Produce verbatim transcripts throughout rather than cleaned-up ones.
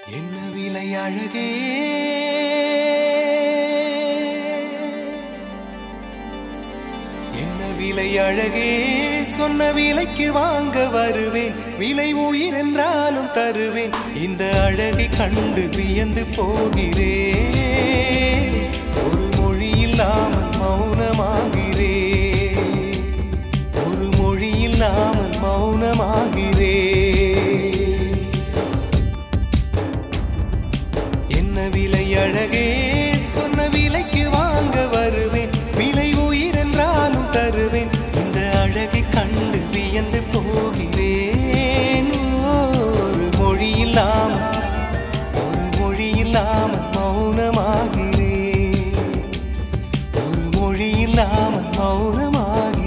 என்ன விலை அழகே என்ன விலை அழகே சொன்ன விலைக்கு வாங்க வருவேன் விலை உயிர் என்றாலும் தருவேன் இந்த அழகை கண்டு வியந்து போகிறேன் ஒரு மொழி இல்லாமல் மௌனமாகிறேன் ஒரு மொழி இல்லாமல் மௌனமாகிறேன் என்ன விலை அழகே சொன்ன விலைக்கு வாங்க வருவேன் விலை உயிர் என்றாலும் தருவேன் இந்த அழகை கண்டு வியந்து போகிறேன் ஒரு மொழி இல்லாமல் ஒரு மொழி இல்லாமல் மௌனமாகிறேன் ஒரு மொழி இல்லாமல் மௌனமாகிறேன்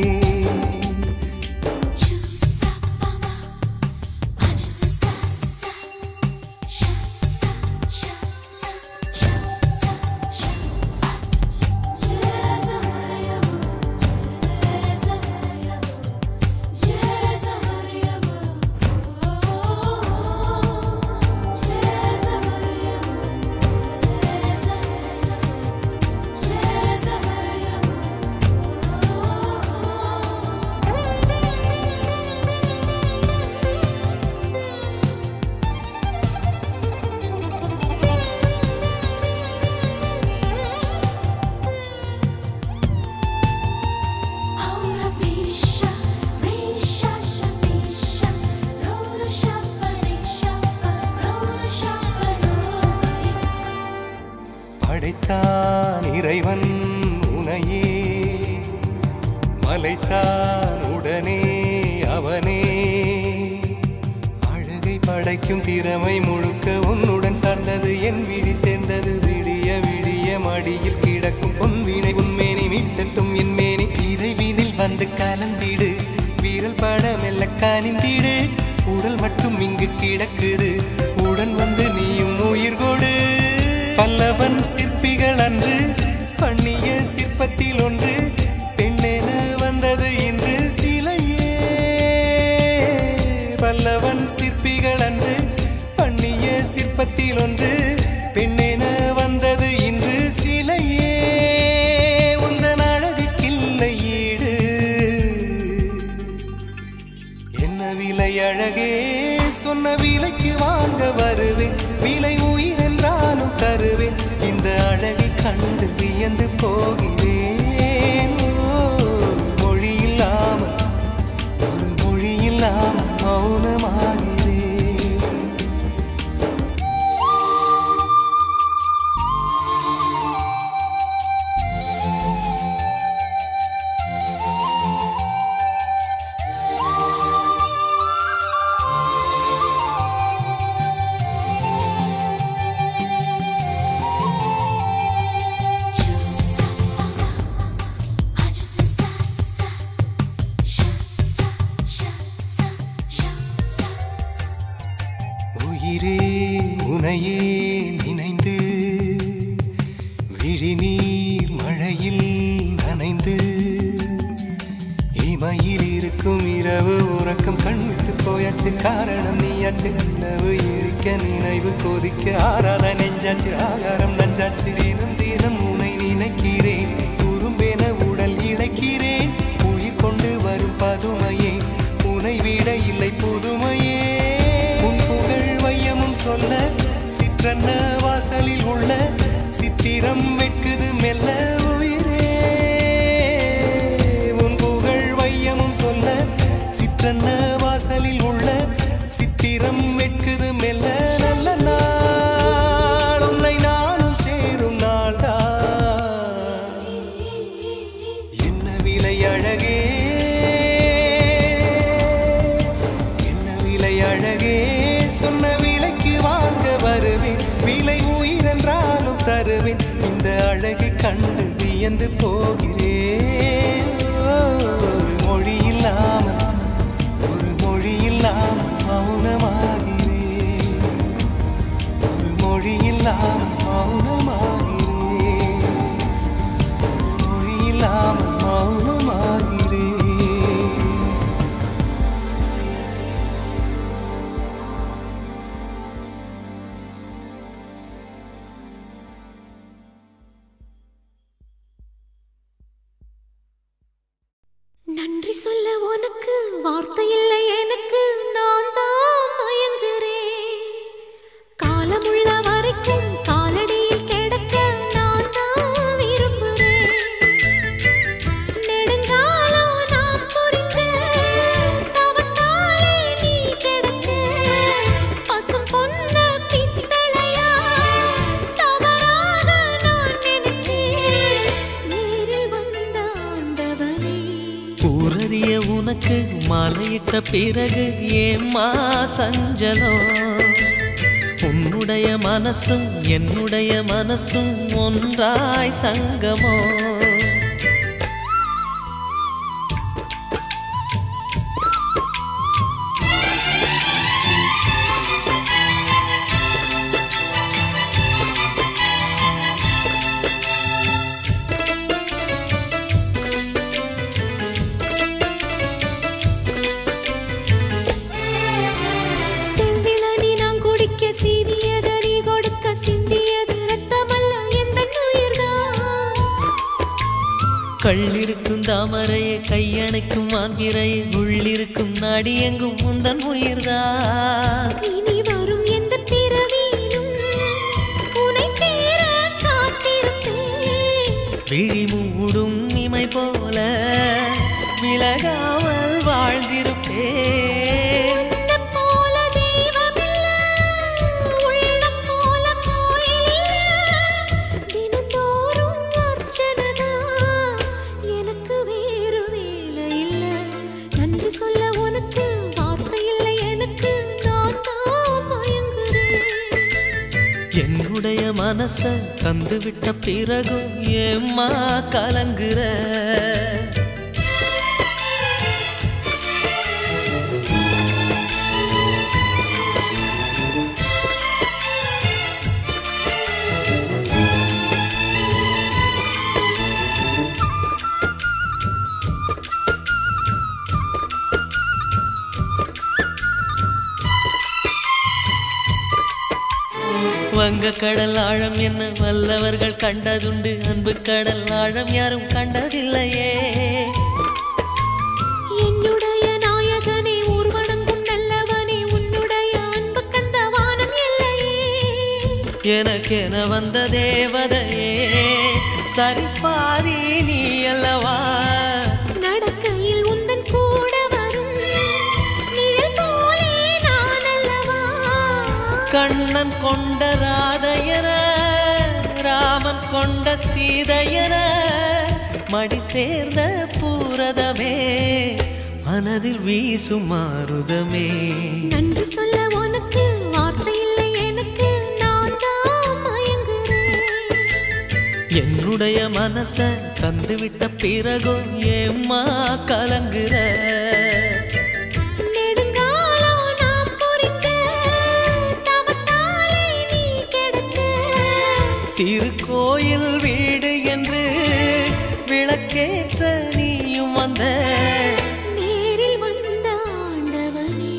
படைத்தான் இறைவன் உனையே மலைத்தான் உடனே அவனே அழகை படைக்கும் திறமை முழுக்க உன்னுடன் சார்ந்தது என் விழி சேர்ந்தது விடிய விடிய மடியில் கிடக்கும் பொன்வினை உன்மேனி மீட்டட்டும் என் மேனி இறைவினில் வந்து கலந்திடு வீரல் பட மெல்ல காணிந்திடு உடல் மட்டும் இங்கு கிடக்குது உடன் வந்து நீயும் உயிர் கொடு பல்லவன் சிற்பிகள் அன்று பண்ணிய சிற்பத்தில் ஒன்று பெண்ணென வந்தது இன்று சிலையே பல்லவன் சிற்பிகள் அன்று பண்ணிய சிற்பத்தில் ஒன்று பெண்ணென வந்தது இன்று சிலையே உந்தன் அழகுக்கில்லை ஈடு என்ன விலை அழகே சொன்ன விலைக்கு வாங்க வருவேன் விலை உயிர் என்றாலும் தருவேன் இந்த அழகை கண்டு வியந்து போகிறேன் ஒரு மொழி இல்லாமல் ஒரு மொழி இல்லாமல் மௌனமாகிறேன் உயிரே உனையே நினைந்து விழிநீர் மழையில் நனைந்து இமையில் இருக்கும் இரவு உறக்கம் கண்விட்டு போயாச்சு காரணம் நீயாச்சு நிலவு எரிக்க நினைவு கொதிக்க ஆறாத நெஞ்சாச்சு ஆகாரம் நஞ்சாச்சு தினம் தினம் உனை நினைக்கிறேன் குறும்பென உடல் இழைக்கிறேன் உயிர் கொண்டு வரும் பதுமையே உனை விட இல்லை புதுமையே சொல்ல சிற்றன்ன வாசலில் உள்ள சித்திரம் வெட்குது மெல்ல உயிரே உன் புகழ் வையமும் சொல்ல சிற்றன்ன வாசலில் உள்ள சித்திரம் வெட்குது மெல்ல நல்ல நாள் உன்னை நானும் சேரும் நாள்தான் என்ன விலை அழகே என்ன விலை அழகே சொன்ன வருவேன் விலை உயிர் என்றாலும் தருவேன் இந்த அழகை கண்டு வியந்து போகிறேன் ஒரு மொழி இல்லாமல் ஒரு மொழி இல்லாமல் மௌனமாகிறேன் ஒரு மொழி இல்லாமல் மௌனமாகிறேன் ஒரு மொழி இல்லாமல் மௌனமாகிறேன் சொல்ல உனக்கு வார்த்தை இல்லை எனக்கு நான் தான் மயங்குறேன் காலமுள்ள வரைக்கும் காலடியில் கிடக்க நான் தான் விரும்புறேன் நெடுங்காலம் நான் புரிஞ்ச தவத்தாலே நீ கிடைச்ச பசும் பொன்ன பித்தளையா தவறாக நான் நினைச்சேன் நேரில் வந்த ஆண்டவனே ஊரறிய உனக்கு மாலையிட்ட பிறகு ஏம்மா சஞ்சலம் உன்னுடைய மனசும் என்னுடைய மனசும் ஒன்றாய் சங்கமோ கள்ளிருக்கும் தாமரையை கையணைக்கும் மான்பிரையை உள்ளிருக்கும் நாடி எங்கும் முந்தன் உயிர்தான் இனி வரும் எந்த பிறவியிலும் உன்னை சேர காத்திருப்பேன் விழி மூடும் இமை போல விலகாமல் வாழ்ந்திருப்பேன் என்னுடைய மனச தந்து விட்ட பிறகும் ஏம்மா கலங்குற வங்க கடல் ஆழம் என்ன வல்லவர்கள் கண்டதுண்டு அன்பு கடல் ஆழம் யாரும் கண்டதில்லையே என்னுடைய நாயகனே ஊர்வணங்கும் நல்லவனே உன்னுடைய அன்பு கந்த வானம் இல்லையே எனக்கென வந்த தேவதையே சரிபாரி நீ அல்லவா நடக்கையில் உந்தன் கூட வரும் நிழல் போலே நான் அல்லவா கண்ணன் கொண்ட ராதையர ராமன் கொண்ட சீதையர மடி சேர்ந்த பூரதமே மனதில் வீசும் மாருதமே நன்றி சொல்ல உனக்கு வார்த்தை இல்லை எனக்கு நான் தான் மயங்குறேன் என்னுடைய மனச தந்துவிட்ட பிறகும் ஏம்மா கலங்குற திருக்கோயில் வீடு என்று விளக்கேற்ற நீயும் வந்த நேரில் வந்த ஆண்டவனே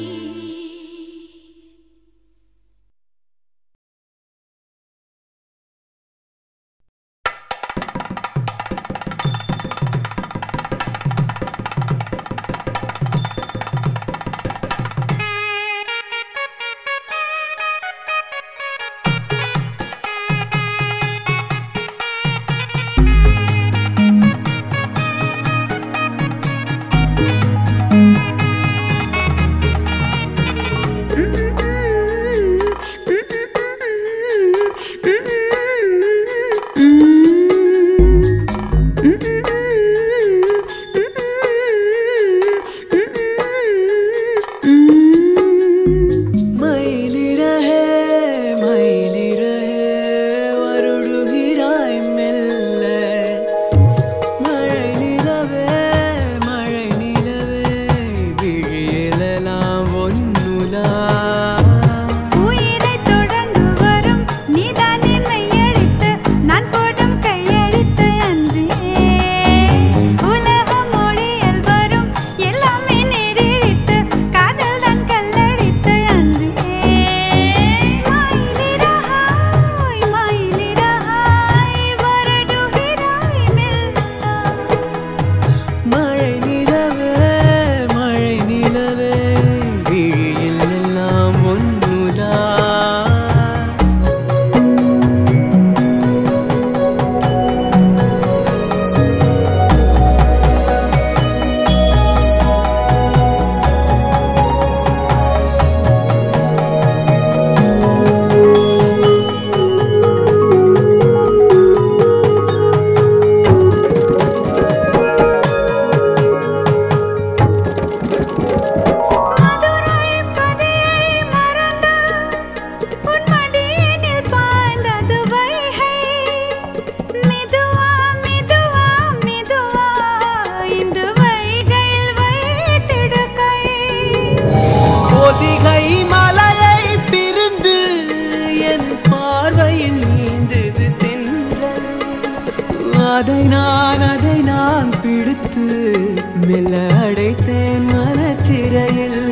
இழுத்து மெல்ல அடைத்தேன் மனச்சிறையில்.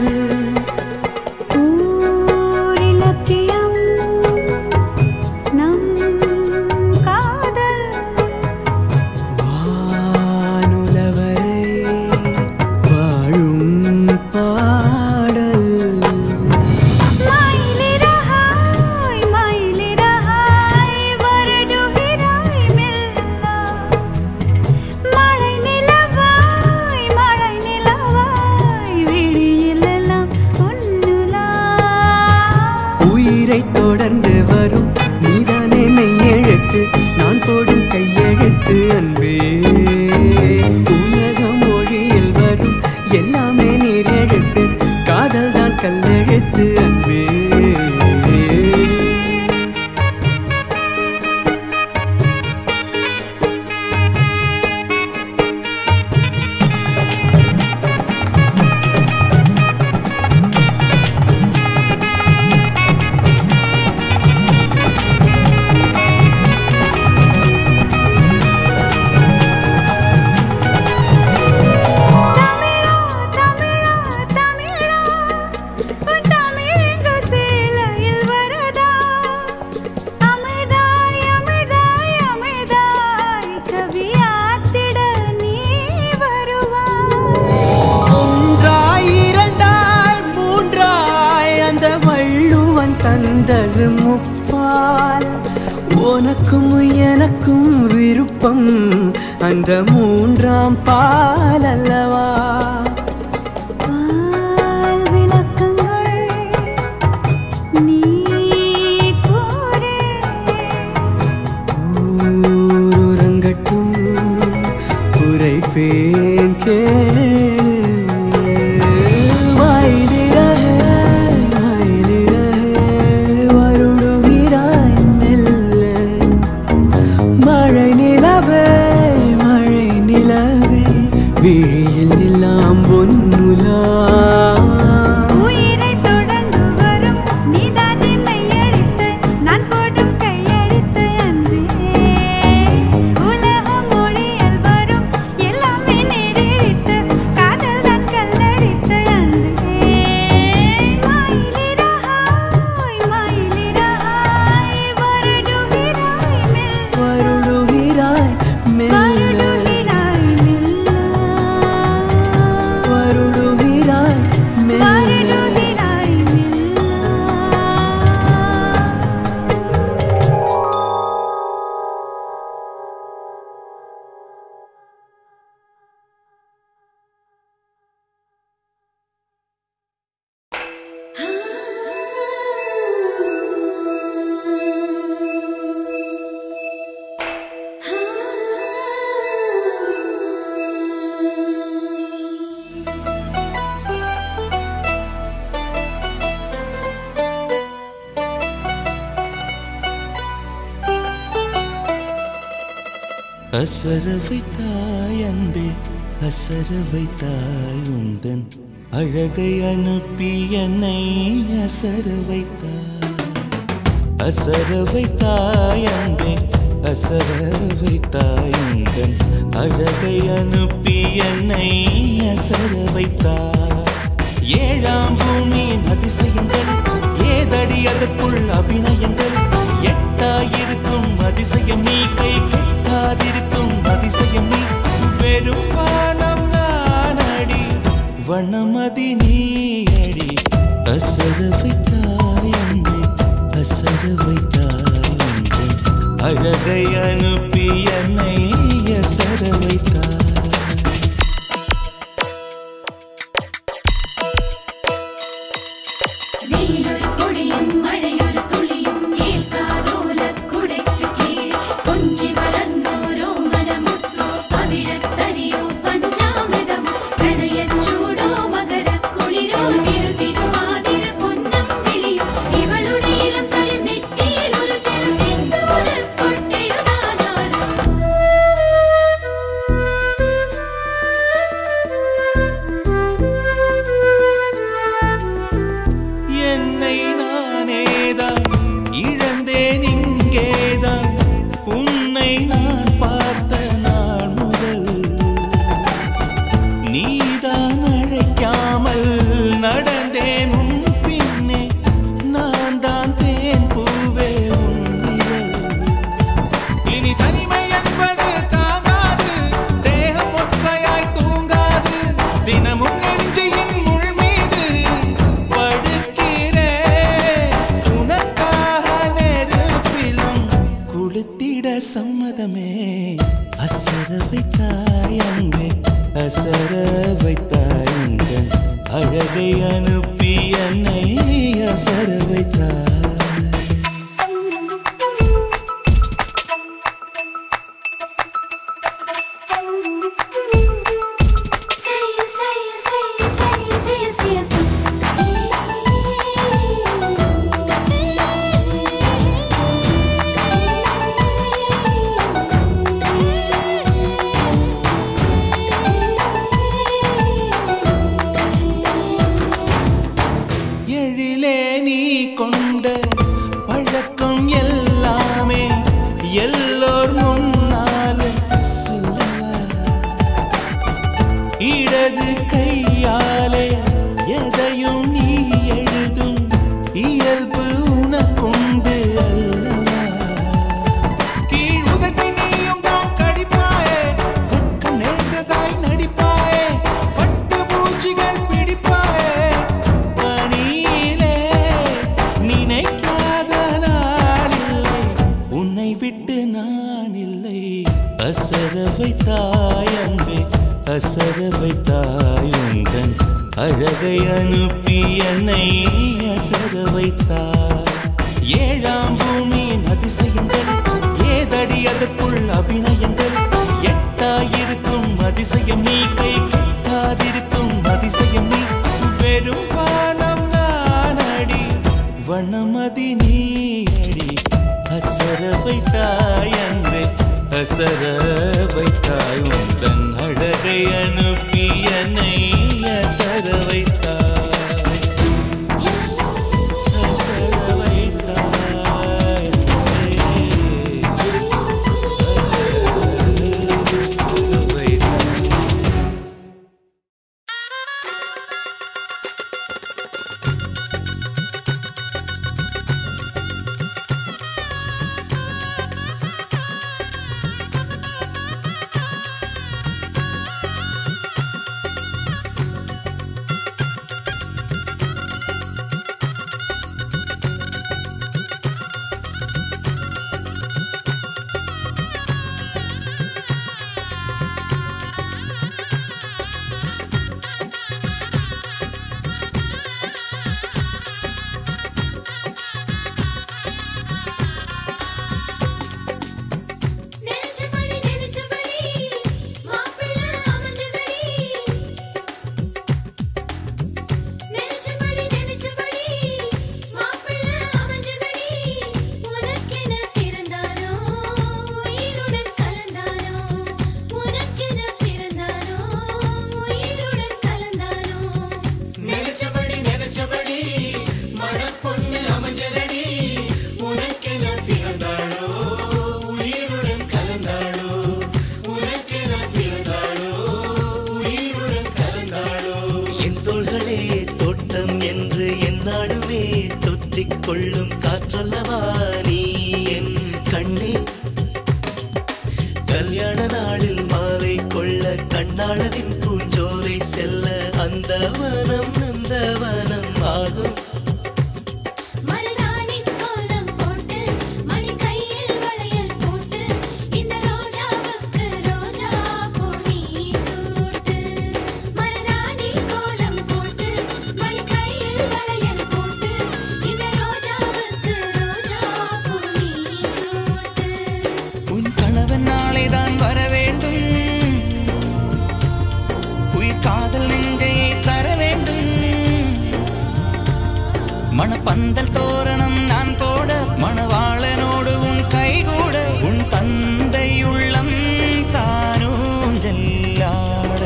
ஊரிலக்கியம் நம் காதல் வானுலவரை வாழும் பாடல். மயிலிறகாய் மயிலிறகாய் வருடுகிறாய் மெல்ல. மழை நிலவாய் மழை நிலவாய் விழியிலெல்லாம் உன்னுலா. உயிரை தொடர்ந்து வரும் நீதானே மெய்யெழுத்து, நான் போடும் கையெழுத்து அன்பே. உலக மொழியில் வரும் எல்லாமே நீர் எழுத்து, காதல் தான் கல்லெழுத்து அன்பே. தமிழா தமிழா தமிழா உன் தமிழெங்க சேலையில் வரதா. அமிர்தாய் அமிர்தாய் அமிர்தாய் கவியாத்திட நீ வருவாய். ஒன்றாய் இரண்டாய் மூன்றாய் அந்த வள்ளுவன் தந்தது முப்பால். உனக்கும் எனக்கும் விருப்பம் அந்த மூன்றாம் பால் அல்லவா. பால் விளக்கங்கள் நீ கூறு. ஊருறங்கட்டும் உரைப்பேன் கேளு. மயிலிறகே மயிலிறகே வருடுகிறாய் மெல்ல. மழை நிலவே மழை நிலவே விழியில் எல்லாம் பொன்னுலா. உயிரை தொடர்ந்து வரும் நீதானே மெய்யெழுத்து, நான் போடும் கையெழுத்து அன்பே. உலக மொழியில் வரும் எல்லாமே நேரெழுத்து, காதல் தான் கல்லெழுத்து அன்பே. மயிலிறகாய் மயிலிறகாய் வருடுகிறாய் மெல்ல. வருடுகிறாய் மெல்ல வருடுகிறாய் மெல்ல. வருடுகிறாய் மெல்ல. வருடுகிறாய் மெல்ல. அசர வைத்தாய் அன்பே அசர வைத்தாய் உந்தன் அழகை அனுப்பி என்னை அசர வைத்தாய். அசர வைத்தாய் அன்பே அசர வைத்தாய் உந்தன் அழகை அனுப்பி என்னை அசர வைத்தாய். ஏழாம் பூமியின் அதிசயங்கள் ஏதடி அதற்குள் அபிநயங்கள். எட்டாயிருக்கும் அதிசயம் நீ, கை கெட்டாதிருக்கும் அதிசயம் நீ. வெறும் வானம் நானடி வண்ணமதி நீயடி. அசர வைத்தாய் அன்பே அசர வைத்தாய் அன்பே அழகை அனுப்பி என்னை அசர வைத்தாய். வெயிலொரு பொழியும் மழையொரு துளியும் ஏற்காதோலக் குடைக்கு கீழ் கொஞ்சி வளர்ந்தோரோ மனமுற்றோ பவிழத்தரியோ பஞ்சாமிர்தம் பிரணயச் சூடோ மகரக் குளிரோ திரு திருவாதிர பொன்னம் விழியோ இவளுடைய இளம் தலை நெற்றியில் ஒரு சிறு சிந்தூரப் பொட்டெழுதானாலும் அசர வைத்தாய் உங்கள் அழகை அனுப்பி என்னை அசர வைத்தாய். அழகை அனுப்பி என்னை அசர வைத்தாய். ஏழாம் பூமியின் அதிசயங்கள் ஏதடி அதற்குள் அபிநயங்கள். எட்டாயிருக்கும் அதிசயம் நீ, கை கட்டாதிருக்கும் அதிசயம் நீ. வெறும் பானம் நான் அடி, வண்ணமதி நீ அடி. அசர வைத்தாய் அன்பே, அசர வைத்தாய். உந்தன் அழகை அனுப்பி என்னை அசர வைத்தாய், அசர வைத்தாய், அசர வைத்தாய். கொள்ளும் காற்றல்லவா நீ என் கண்ணே. கல்யாண நாளில் மாலை கொள்ள கண்ணாளரின் பூஞ்சோலை செல்ல அந்த வனம் நந்தவனம் ஆகும். மணப்பந்தல் தோரணம் நான் போட மணவாளனோடு உன் கைகூட உன் தந்தை உள்ளம் தானும் ஜெல்லாட.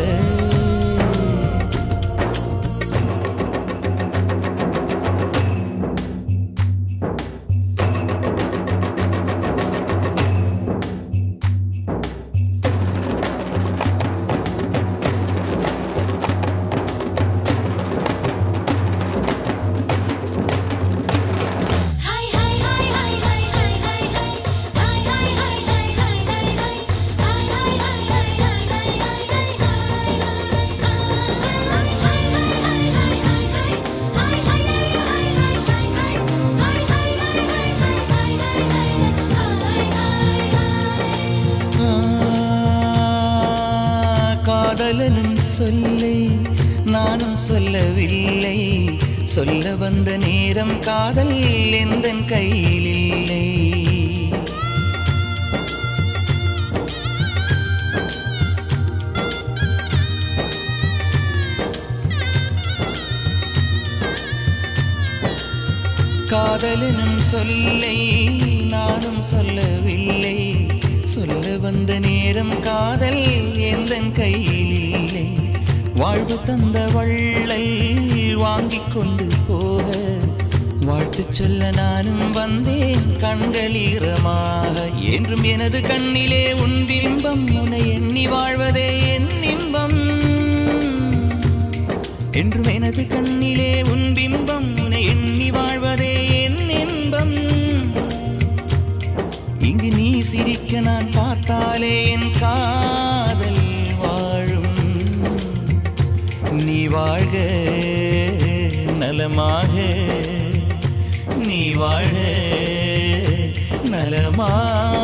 காதலனும் சொல்லை நானும் சொல்லவில்லை, சொல்ல வந்த நேரம் காதல் எந்தன் கையில் இல்லை. காதலனும் சொல்லை நானும் சொல்லவில்லை, சொல்ல வந்த நேரம் காதல் எந்தன் கையில் இல்லை. வாழ்வு தந்த வள்ளல் வாங்கிக் கொண்டு போக வாழ்த்து சொல்ல நானும் வந்தேன் கண்கள் ஈரமாக. என்றும் எனது கண்ணிலே உன் பிம்பம், உன்னை எண்ணி வாழ்வதே என் இன்பம். என்றும் எனது கண்ணிலே உன் பிம்பம், உன்னை எண்ணி வாழ்வதே என் இன்பம். இங்கு நீ சிரிக்க நான் பார்த்தாலே என் காதல் வாழும். நீ வாழ்க நலமாக, நீ வாழ்க நலமாக.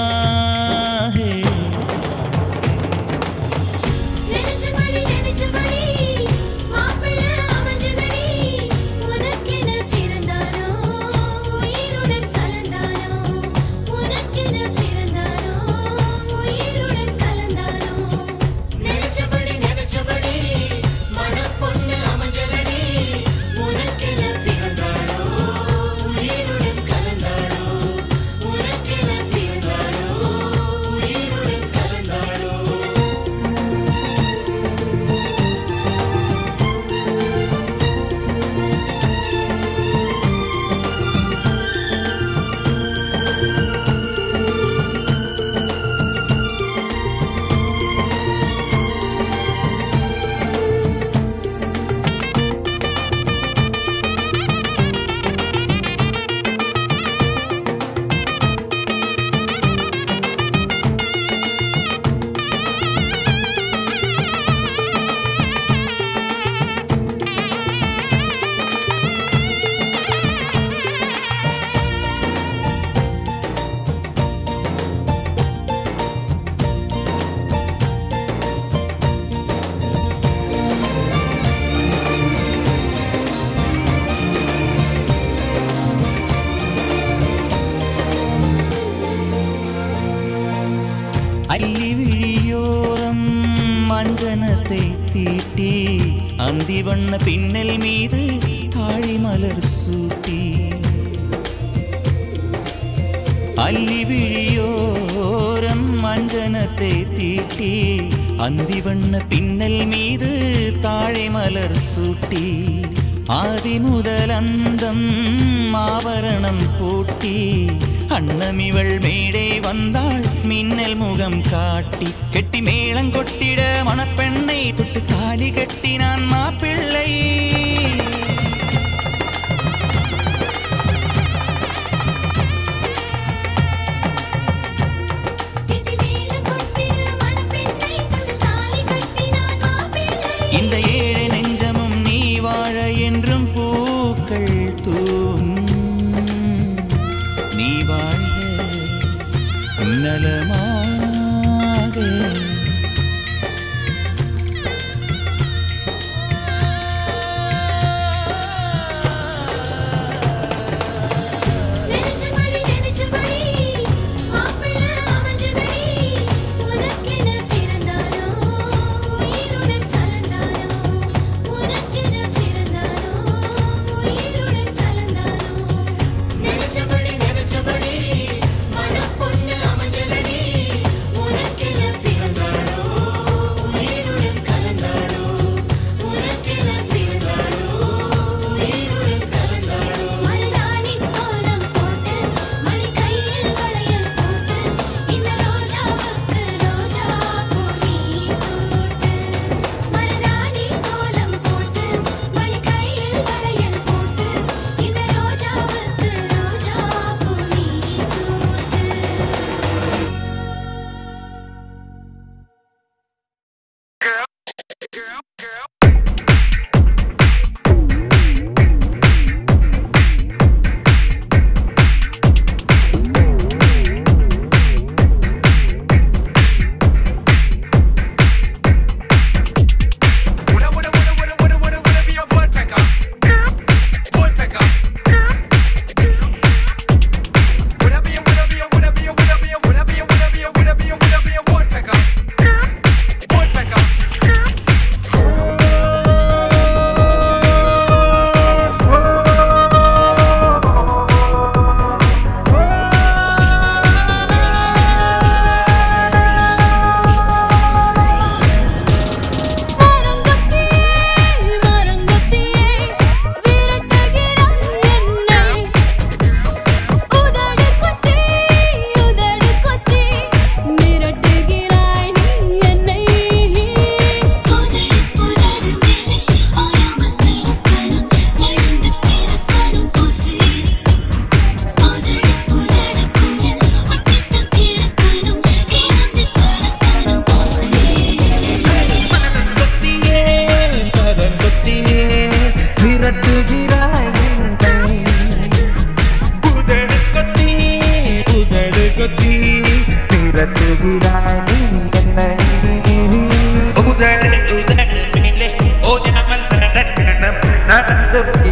அள்ளி விழியோரம் மஞ்சனத்தை தீட்டி அந்தி வண்ண பின்னல் மீது தாழி மலர் சூட்டி. அள்ளி விழியோரம் மஞ்சனத்தை தீட்டி அந்தி வண்ண பின்னல் மீது தாழை மலர் சூட்டி. ஆதி முதல் அந்தம் ஆபரணம் பூட்டி அன்னமிவள் மேடை வந்தாள் மின்னல் முகம் காட்டி. கெட்டி மேளங்கொட்டிட மணப்பெண்ணை தொட்டு தாலி கட்டினான் மாப்பிள்ளை. இந்த ஏழை நெஞ்சமும் நீ வாழ என்றும் பூக்கள் தூம். நீ வாழ்க நலமாக. நினைச்சபடி நினைச்சபடி மனப்பொண்ணு அமைஞ்சதடி.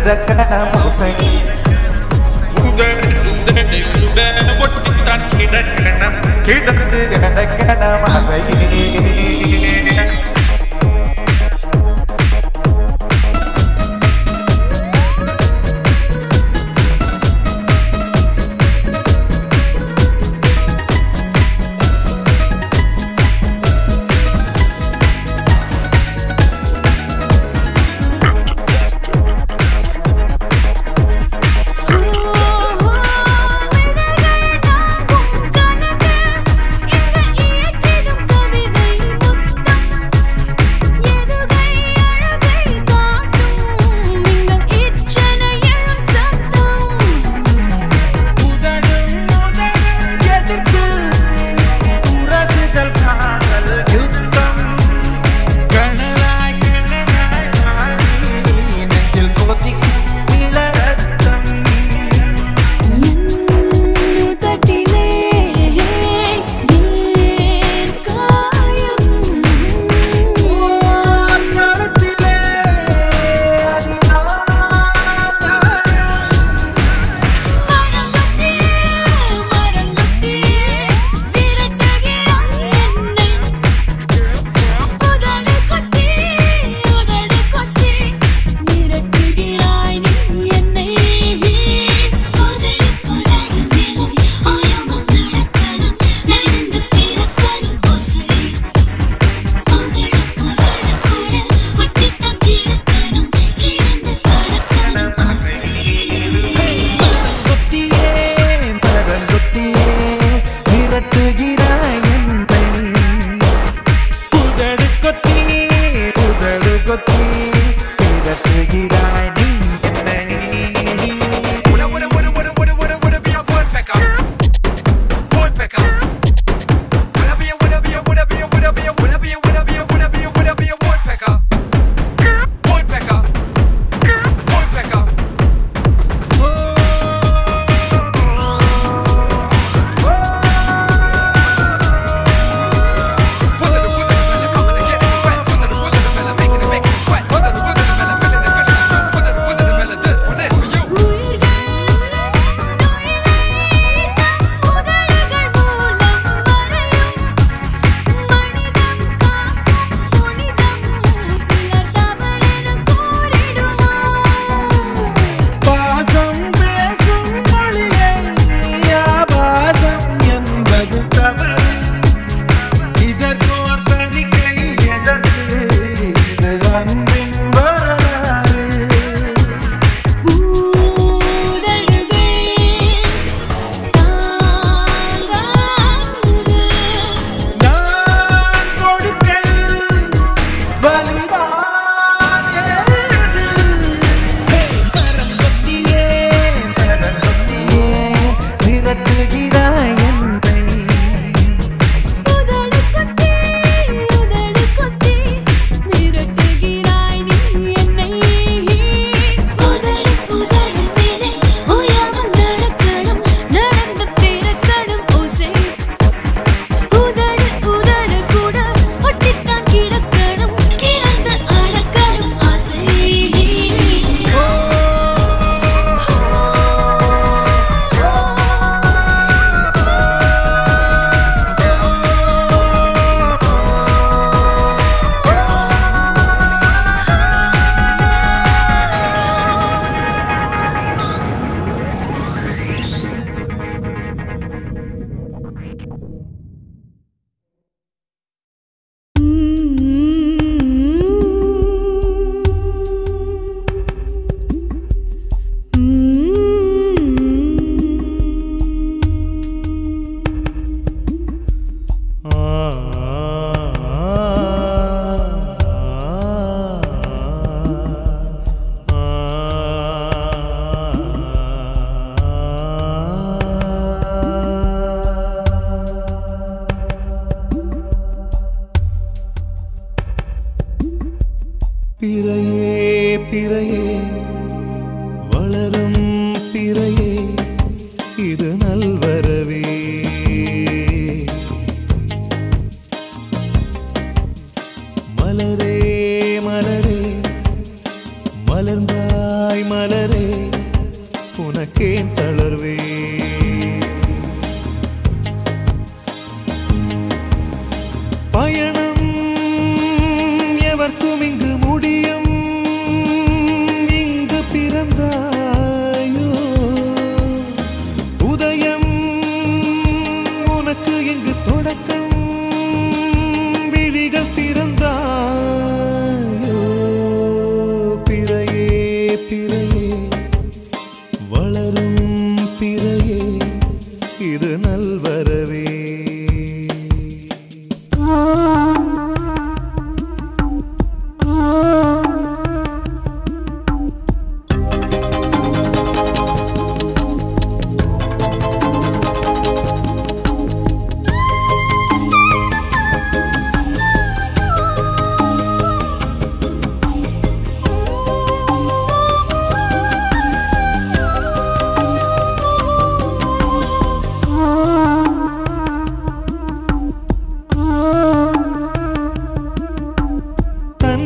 மலரே மலரே மலர்ந்தாய் மலர்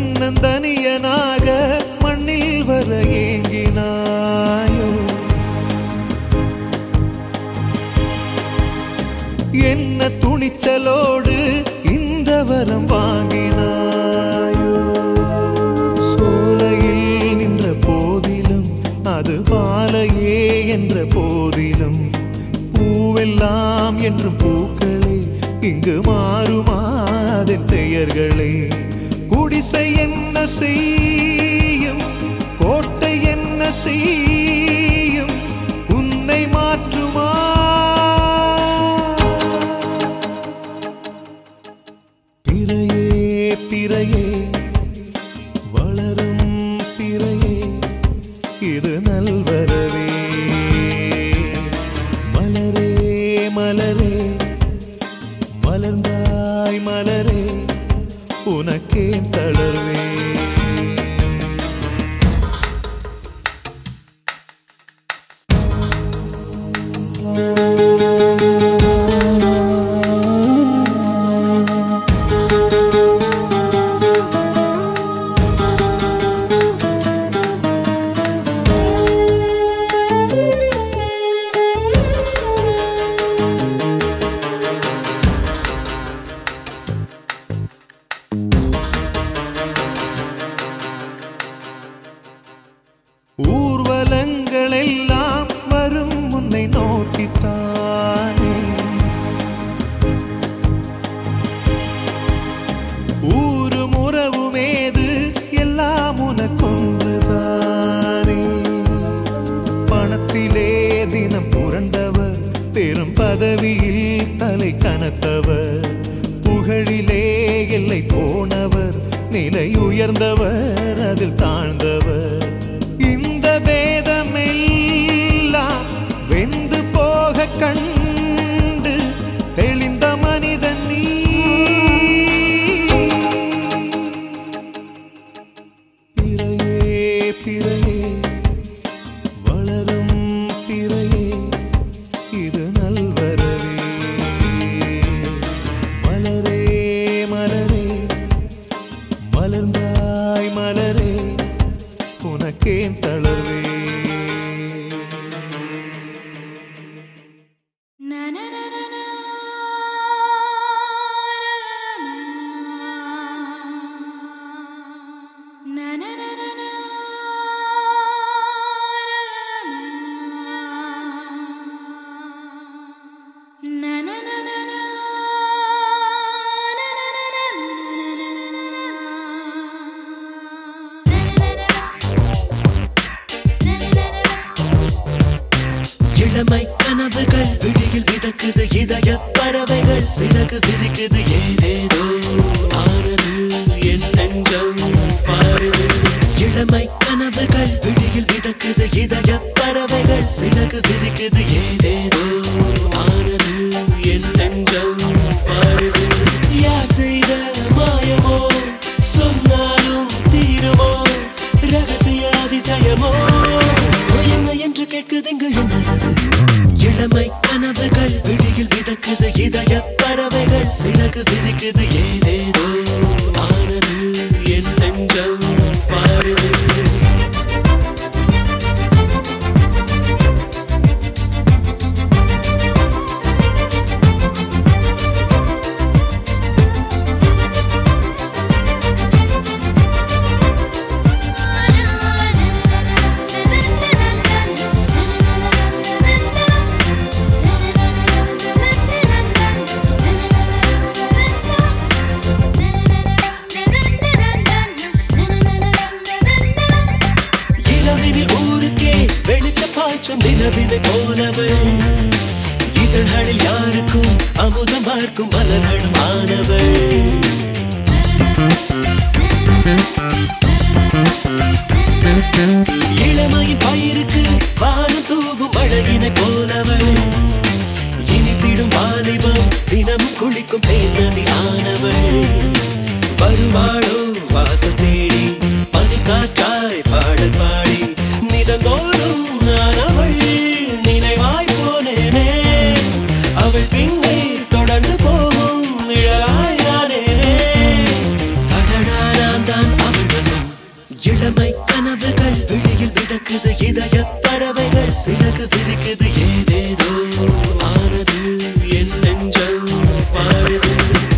தன்னந்தனியனாக மண்ணில் வர ஏங்கினாயோ என்ன துணிச்சலோடு இந்த வரம் வாங்கினாயோ சோலையில் நின்ற போதிலும் அது பாலையே என்ற போதிலும் பூவெல்லாம் என்றும் பூக்களே இங்கு மாறுமாதன் பெயர்களே குடிசை என்ன செய்யும் கோட்டை என்ன செய்யும் உன்னை மாற்றுமா பிறையே பிறையே வளரும் பிறையே இது நல்வரவே மலரே மலரே மலர்ந்தாய் மலரே உனக்கே தளர்வே ஊர்வலங்கள் எல்லாம் வரும் உன்னை நோக்கித்தானே ஊரும் உறவுமேது எல்லாம் உனக்கொன்றுதானே பணத்திலே தினம் புரண்டவர் பெரும் பதவியில் தலை கனத்தவர் புகழிலே எல்லை போனவர் நிலை உயர்ந்தவர் அதில் தாழ்ந்தவர் பேதமெல்லாம் வெந்து போக கண்டு தெளிந்த மனிதன் நீ பிறையே பிறையே வளரும் பிறையே இது நல்வரவே மலரே மலரே மலர்ந்தாய் மலரே உனக்கே தளர்வே இளமை கனவுகள் விழியில் விதக்குது இதய பறவைகள் சிறகு விரிக்குது ஏதேதோ ஆனது என் நெஞ்சம் பாருது இளமை கனவுகள் விழியில் விதக்குது இதய பறவைகள் சிறகு விரிக்குது ஏதேதோ ஆனது என் நெஞ்சம் பாருது யார் செய்த மாயமோ சொன்னாலும் தீருமோ ரகசிய அதிசயமோ என்ன என்று கேட்குதுங்க என்னது இளமை கனவுகள் விழியில் விதக்குது இதய பறவைகள் சிறகு விரிக்குது ஏதேதோ ஆனது என் நெஞ்சம் பாருது நிலவினை போனவள் இதழ்களில் யாருக்கும் அமுதம் பார்க்கும் மலர்களும் ஆனவள் இளமையின் பயிருக்கு வானம் தூவும் அழகினை போனவள் இனித்திடும் வாலிபம் தினமும் குளிக்கும் தேனதி ஆனவள் வருவாளோ வாசல் தேடி பனிக்காற்றாய் பாடல் பாடி நிதந்தோறும் நான் அவள் நினைவாய் போனேனே அவள் பின்னே தொடர்ந்து போகும் நிழலாய் நானேனே அடடா நான் தான் அவள் இளமை கனவுகள் விழியில் மிதக்குது இதய பறவைகள் சிறகு விரிக்குது ஏதேதோ ஆனது என் நெஞ்சம் பாடுது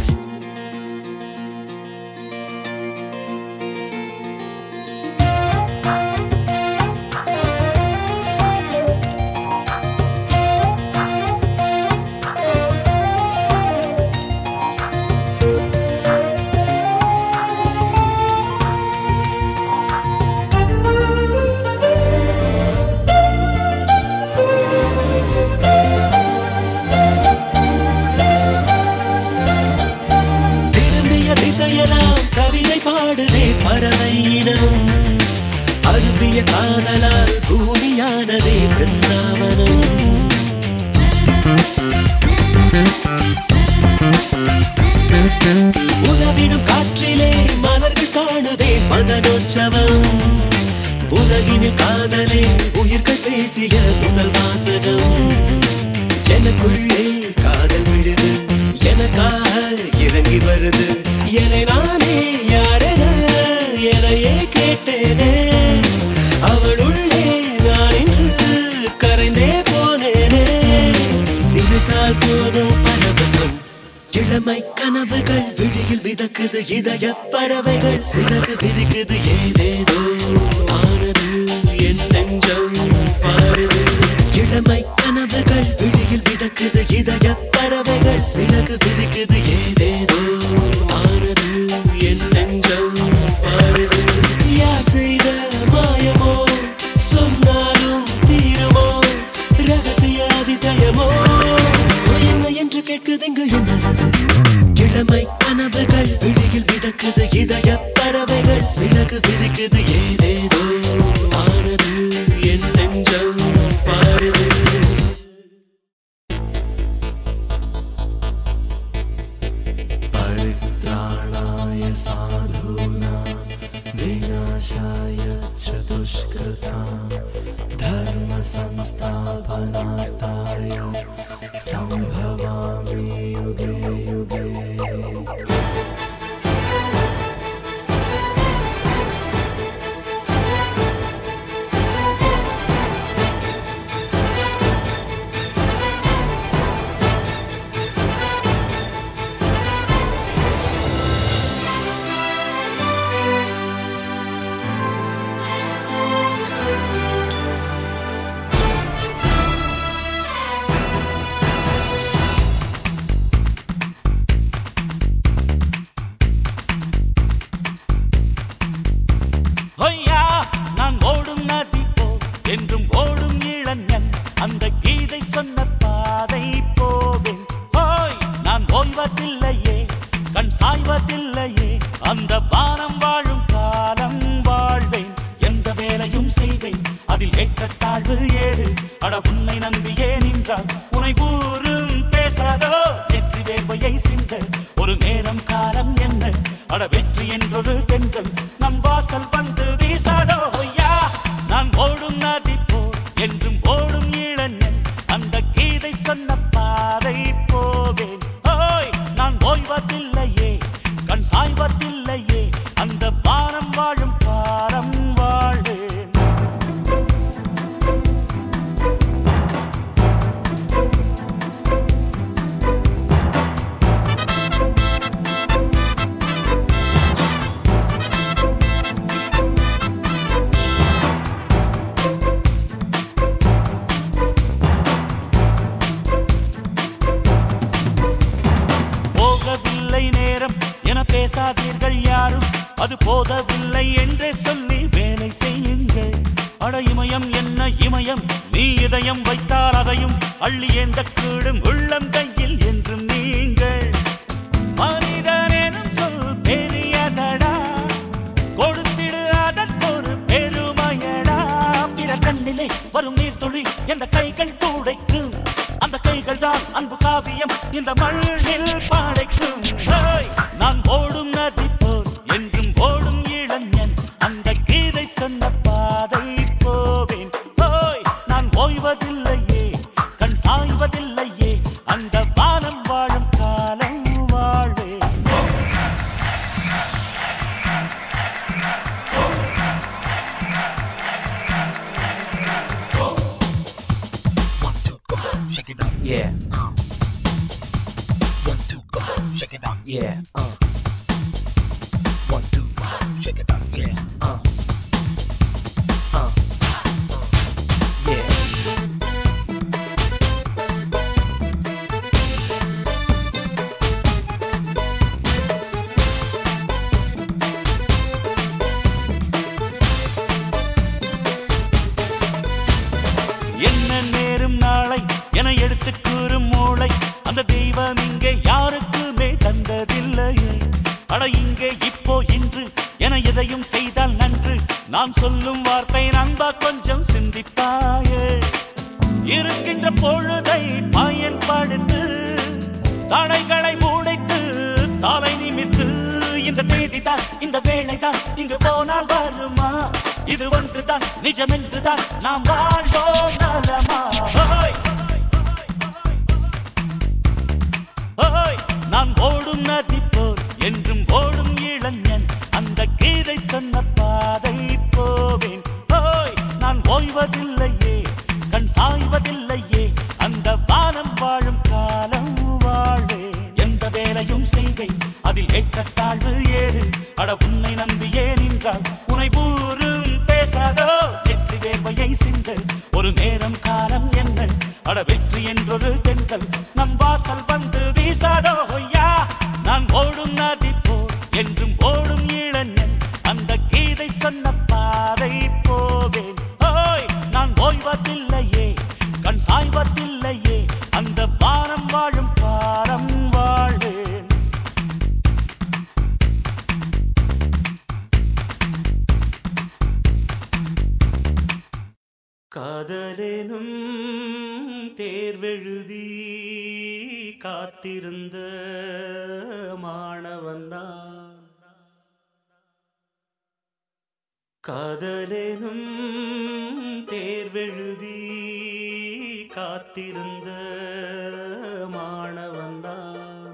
கவிதை பாடுதே பறவை இனம் அருபிய காதலால் பூமியானதே பிருந்தாவனம் உலவிடும் காற்றிலே மலர்கள் காணுதே மதனோற்சவம் உலகினில் காதலே உயிர்கள் பேசிய முதல் வாசகம் எனக்குள்ளே காதல் விழுது எனக்காக இறங்கி வருது என்னை நானே யாரென எனையே கேட்டேனே அவள் உள்ளே நான் இன்று கரைந்தே போனேனே நினைத்தால் போதும் பரவசம் இளமை கனவுகள் விழியில் மிதக்குது இதய பறவைகள் சிறகு விரிக்குது ஏதேதோ ஆனது என் நெஞ்சம் பாடுது இளமை கனவுகள் விழியில் மிதக்குது இதய பறவைகள் சிறகு விரிக்குது ஏதேதோ ஆனது என் நெஞ்சம் பாடுது யார் செய்த மாயமோ சொன்னாலும் தீருமோ ரகசிய அதிசயமோ என்ன என்று கேட்குது இங்கு என்னது இளமை கனவுகள் விழியில் மிதக்குது இதய பறவைகள் சிறகு விரிக்குது ஏதேதோ ஆனது என் நெஞ்சம் பாடுது परित्राणाय साधूनां विनाशाय च दुष्कृतां धर्म संस्थापनार्थाय संभवामि युगे युगे என்றும் ஓடும் இளைஞன் அந்த கீதை சொன்ன பாதை போவேன் ஓய் நான் ஓய்வதில்லையே கண் சாய்வதில்லையே அந்த வானம் வாழும் காலம் வாழ்வேன் எந்த வேலையும் செய்வேன் அதில் ஏற்றத்தாழ்வு ஏறு அட உன்னை நம்பியே நின்றால் உனை ஊரும் பேசாதோ வெற்றி வேர்வையை சிந்த ஒரு நேரம் காலம் என்ன அட வெற்றி என்றொரு தென்றல் நம் வாசல் வந்து வீசாதோ ஐயா நான் ஓடும் நதி போல் என்றும் ஓடும் இளைஞன் அந்த கீதை சொன்ன பாதை போவேன் ஓய் நான் ஓய்வதில்லையே கண் சாய்வதில்லையே அந்த வானம் வாழும் காலம் வாழ்வேன் பேசாதீர்கள் யாரும் அது போதவில்லை என்றே சொல்லி வேலை செய்யுங்கள் அட இமயம் என்ன இமயம் நீ இதயம் வைத்தால் அதையும் அள்ளி எந்த கூடும் உள்ளம் கையில் என்றும் நீங்கள் மனிதனேனும் சொல் பெரியதடா கொடுத்திடு அதற்கொரு பெருமையடா பிற கண்ணிலே வரும் நீர் துளி எந்த கைகள் துடைக்கும் அந்த கைகள் தான் அன்பு காவியம் இந்த மண்ணில் பாடைக்கும் நான் ஓடும் நதி போல் என்றும் ஓடும் இளைஞன் அந்த கீதை சொன்ன பாதை போவேன் ஓய் நான் ஓய்வதில்லையே கண் சாய்வதில்லையே அந்த வானம் வாழும் காலம் வாழ்வேன் எடுத்து கூறும் மூளை அந்த தெய்வம் இங்கே யாருக்குமே தந்ததில்லையே. அட இங்கே இப்போ இன்று என எதையும் செய்தால் நன்று. நான் சொல்லும் வார்த்தை நண்பா கொஞ்சம் சிந்திப்பாயே. இருக்கின்ற பொழுதை பயன்படுத்து, தடைகளை உடைத்து தலை நிமித்து. இந்த தேதி தான் இந்த வேளை தான் இங்கு போனால் வருமா? இது ஒன்றுதான் நிஜம் என்றுதான் நாம் வாழ்வோம் நலமா? நான் ஓடும் நதி போல் என்றும் ஓடும் இளைஞன், அந்த கீதை சொன்ன பாதை போவேன். நான் ஓய்வதில்லையே, கண் சாய்வதில்லையே, அந்த வானம் வாழும் காலம் வாழ்வேன். எந்த வேலையும் செய்வேன், அதில் ஏற்றத்தாழ்வு ஏது. அட உன்னை நம்பியே நின்றால் உனை ஊரும் பேசாதோ. வெற்றி வேர்வையை சிந்து ஒரு நேரம் காலம் என்ன. அட வெற்றி என்றொரு தென்றல் நம் வாசல் வந்து வீசாதோ. யா நான் ஓடும் நதி போல் என்றும் ஓடும் இளைஞன், அந்த கீதை சொன்ன பாதை போவேன். நான் ஓய்வதில்லையே, கண் சாய்வதில்லையே, அந்த வானம் வாழும் பாரம் வாழ்வேன். காதலேனும் தேர்வெழுதி காத்திருந்த மாணவன்தான், காதலேனும் தேர்வெழுதி காத்திருந்த மாணவன்தான்.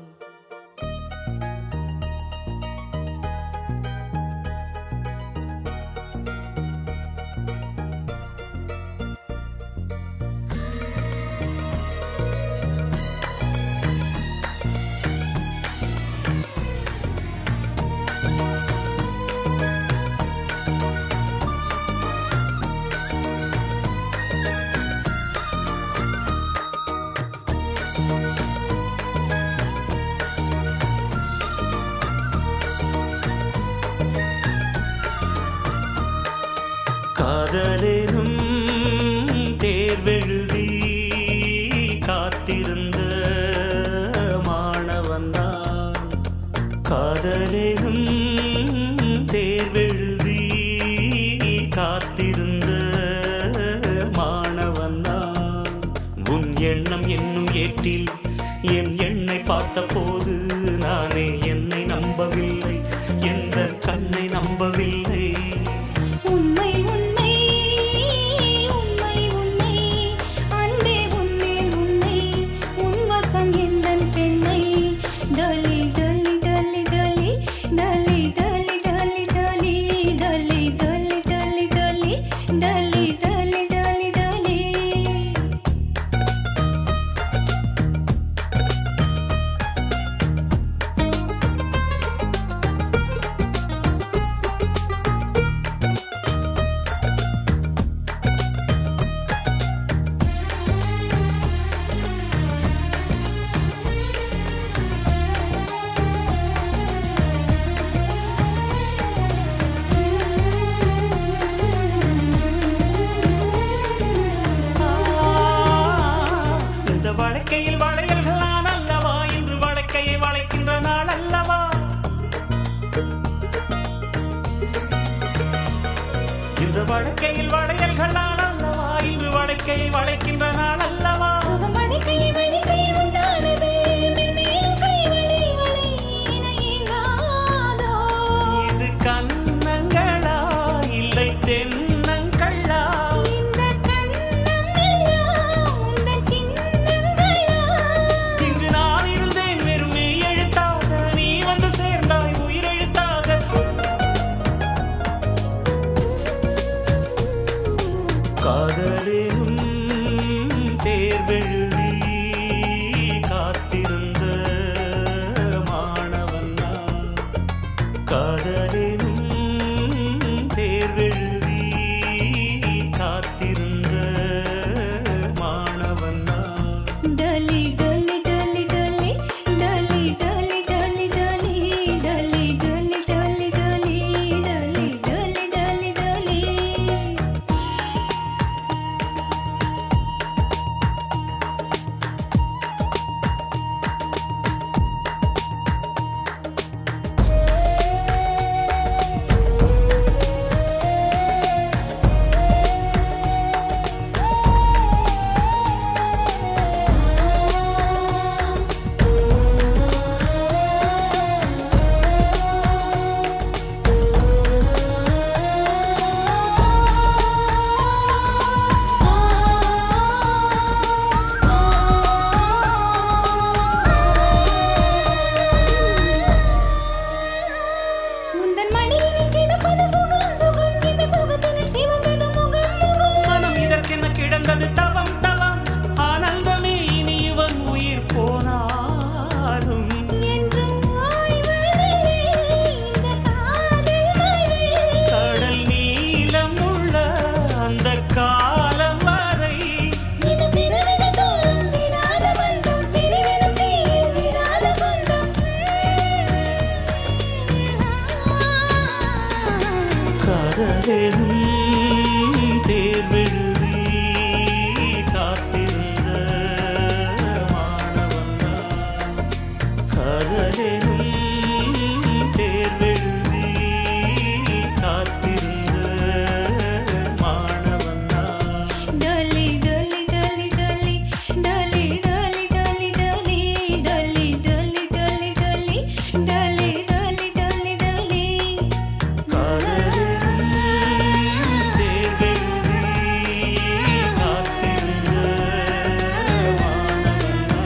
காதலேனும் தேர்வெழுதி காத்திருந்த மாணவன்தான், காதலேனும் தேர்வெழுதி காத்திருந்த மாணவன்தான். உன் எண்ணம் என்னும் ஏட்டில் என் எண்ணை பார்த்த போது நானே என்னை நம்பவில்லை, எந்த கண்ணை நம்பவில்லை. உண்மை உண்மை உண்மை உண்மை அன்பே உன்மேல் உன்னை உன் வசம் எந்தன் பெண்ணை. டொலி டொலி டொலி டொலி டொலி டொலி டொலி டொலி டொலி டொலி டொலி டொலி டொலி டொலி டொலி. இந்த வழக்கையில் வளையல்கள் நான் அல்லவா, இன்று வழக்கையை வளைக்கின்ற நாள் அல்லவா. இந்த வழக்கையில் வளையல்கள் நான் அல்லவா, இன்று வழக்கையை வளைக்கின்ற நாள் அல்லவா. சுகமணி கை வழி கை உண்டானது மென்மேலும் கை வழி வழி இணையாதோ. இது கன்னங்களா இல்லை தென்னங்களா? இந்த கண்ணம் எல்லாம் உந்தன் சின்னங்களா? இங்கு நான் இருந்தேன் வெறும் மெய் எழுத்தாக, நீ வந்து சேர்ந்தாய் உயிரெழுத்தாக. காதலேனும் தேர்வெழுதி காத்திருந்த மாணவன்தான், காதலேனும் தேர்வெழுதி காத்திருந்த மாணவன்தான். டொலி டொலி டொலி டொலி டொலி டொலி டொலி டொலி டொலி டொலி டொலி டொலி டொலி டொலி டொலி டொலி. காதலும் தேர்வெழுதி காத்திருந்த மாணவன்னா காதலும் தேர்வெழுதி காத்திருந்த மாணவன்னா டலி டலி டலி டலி டலி டலி டலி டலி டலி டலி டலி டலி டலி டலி டலி டலி காதலும் தேர்வெழுதி காத்திருந்த மாணவன்னா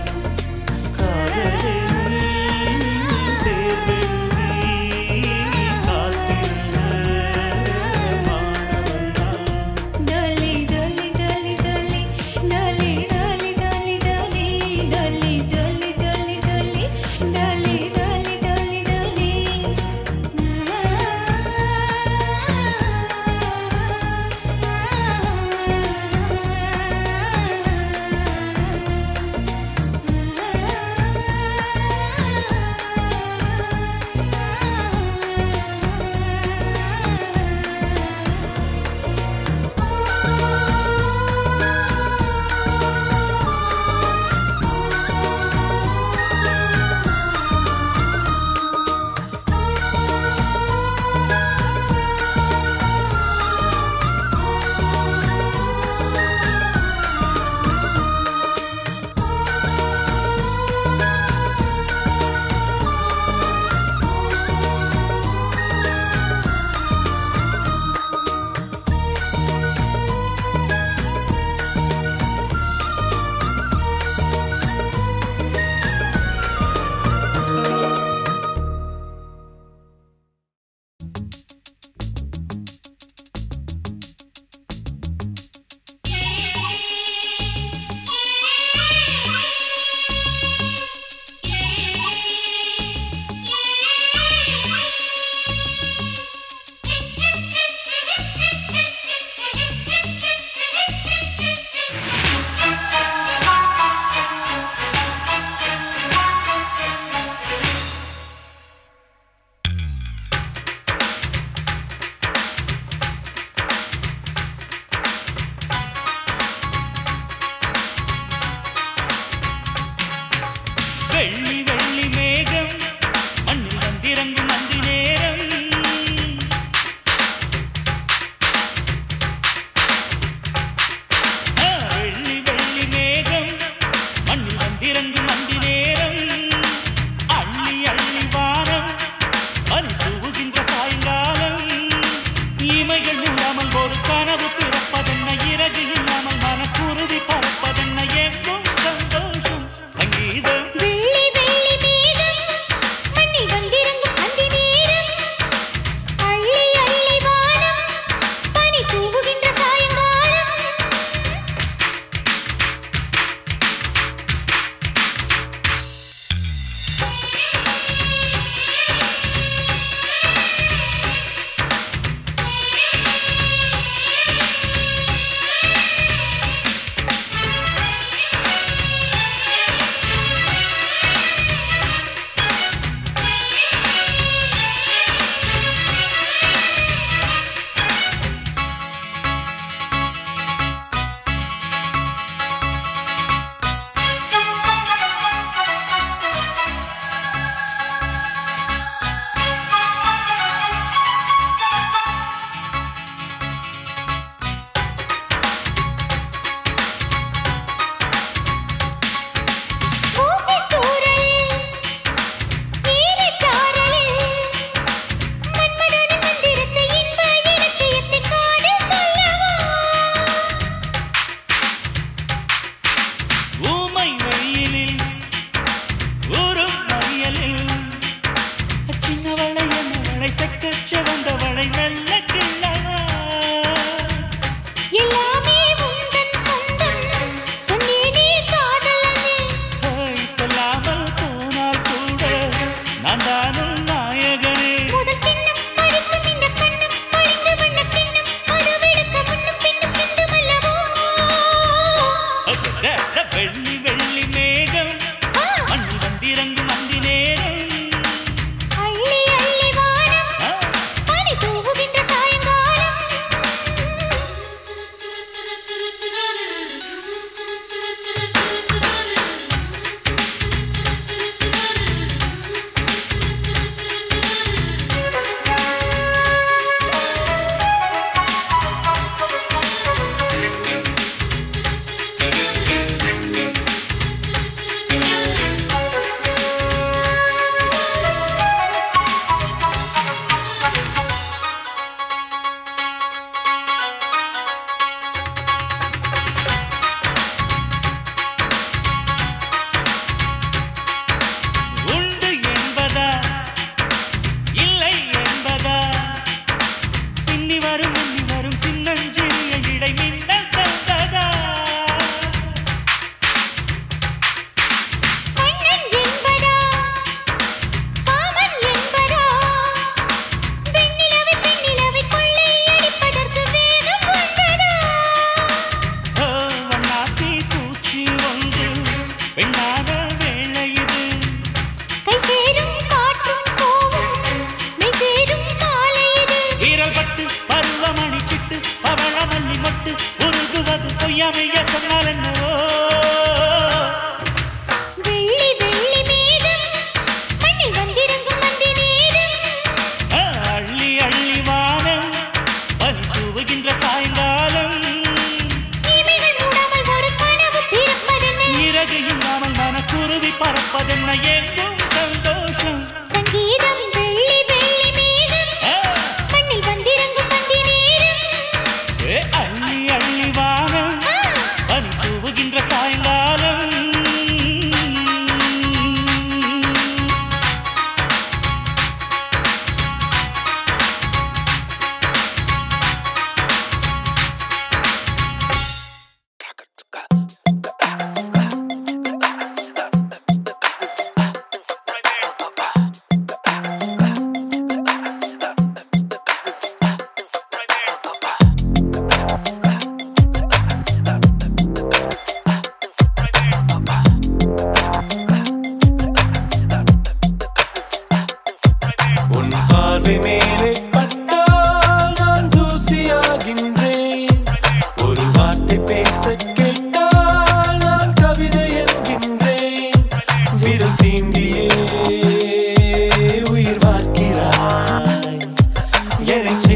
காதலும் தேர்வெழுதி காத்திருந்த மாணவன்னா டலி டலி டலி டலி டலி டலி டலி டலி டலி டலி டலி டலி டலி டலி டலி டலி வெள்ளி வெள்ளி மேகம் மண்ணில் வந்திறங்கும் நந்தி நேரம் ஆ, வெள்ளி வெள்ளி மேகம் மண்ணில் வந்திறங்கும் நந்தி நேரம் அள்ளி அள்ளி வானம் பனி தூவுகின்ற சாயங்காலம் இமைகள் மூடாமல் ஒரு கனவு பிறப்பதென்ன இறகு இல்லாமல் மனக்குருதி பறப்பதென்ன எங்கும் சந்தோஷம் சங்கீதம் வெள்ளி வெள்ளி மேகம் மண்ணில் வந்திறங்கும் அந்தி நேரம் அள்ளி அள்ளி வானம் பனி தூவுகின்ற சாயங்காலம் வெள்ளி வெள்ளி மேகம் மண்ணில் வந்திறங்கும் அந்தி நேரம் அள்ளி அள்ளி வானம் பனி தூவுகின்ற சாயங்காலம்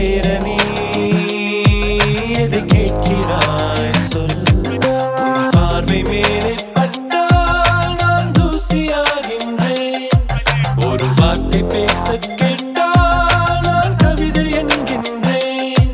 சேர நீ எதை கேட்கிறாய் சொல். உன் பார்வை மேலே பட்டால் நான் தூசியாகின்றேன். ஒரு வார்த்தை பேச கேட்டால் நான் கவிதை என்கின்றேன்.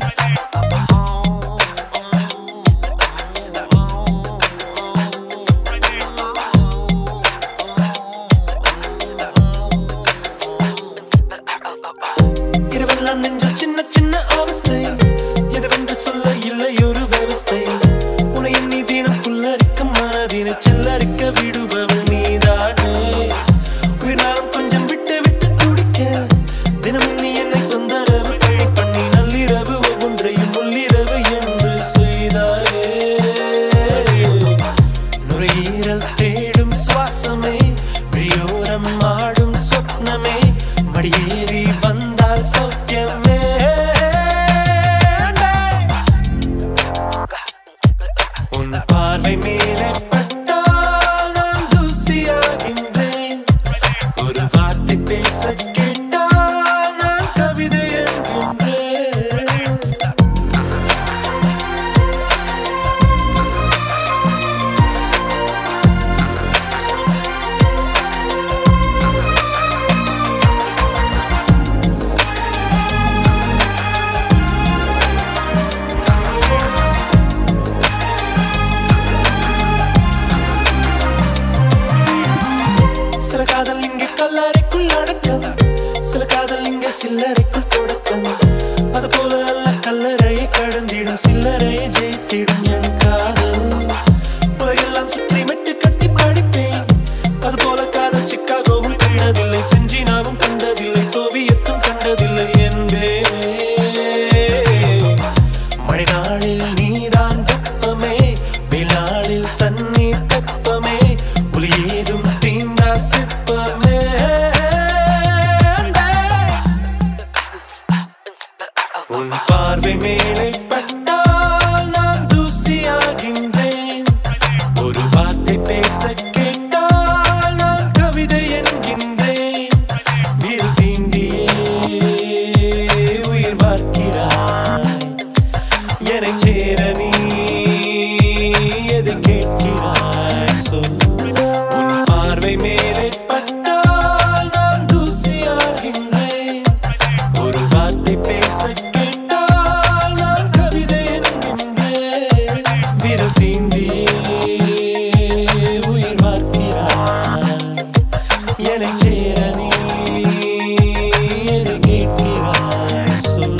இரவெல்லாம் நெஞ்சில் சின்ன சின்ன அவஸ்தை, எதுவென்று சொல்ல இல்லை ஒரு விவஸ்தை. உன்னை எண்ணி தினம் புல்லரிக்கும் மனதினை செல்லரிக்க விடுபவள் நீதானே. உயிர்நாளும் கொஞ்சம் விட்டு விட்டு துடிக்க தினமும் நீ என்னை தொந்தரவு பழி பண்ணி நள்ளிரவு ஒவ்வொன்றையும் முள்ளிரவு என்று செய்தாயே. நுரையீரல் தேடும் சுவாசமே, விழியோரம் ஆடும் சொப்னமே, மடியேறி வந்தால் சௌக்கியமே. உன் பார்வை மேலே பட்டால் நான் தூசியாகின்றேன். ஒரு வார்த்தை பேச கேட்டால் நான் கவிதை என்கின்றேன். சில காதல் இங்கே கல்லறைக்குள் அடக்கம், சில காதல் இங்கே சில்லறைக்குள் தொடக்கம். அது போல அல்ல கல்லறையை கடந்திடும் சில்லறையை ஜெயித்திடும் என் காதல். உலகெல்லாம் சுற்றி மெட்டு கட்டி படிப்பேன். அது போல காதல் சிக்காகோவும் கண்டதில்லை, செஞ்சினாவும் கண்டதில்லை, சோவியத்தும் கண்டதில்லை என்பே. மழை நாளில் நீதான் வெப்பமே, வெயிலாளில் தண்ணீர் தெப்பமே, ஒலி ஏதும் தீண்டா சிற்பமே. உன் பார்வை மேலே பட்டால் நான் தூசியாகின்றேன். ஒரு வார்த்தை பேச கேட்டால் நான் கவிதை என்கின்றேன். வீல் தீண்டியே உயிர் பார்க்கிறாய், என்னை சேர நீ எதை கேட்கிறாய் சொல். உன் பார்வை மேலே பட்டால் நான் தூசியாகின்றேன். ஒரு வார்த்தை பேச கேட்டால் நான் கவிதை என்கின்றேன். விரல் தீண்டியே உயிர் பார்க்கிறாய், என்னை சேர நீ எதை கேட்கிறாய் சொல்.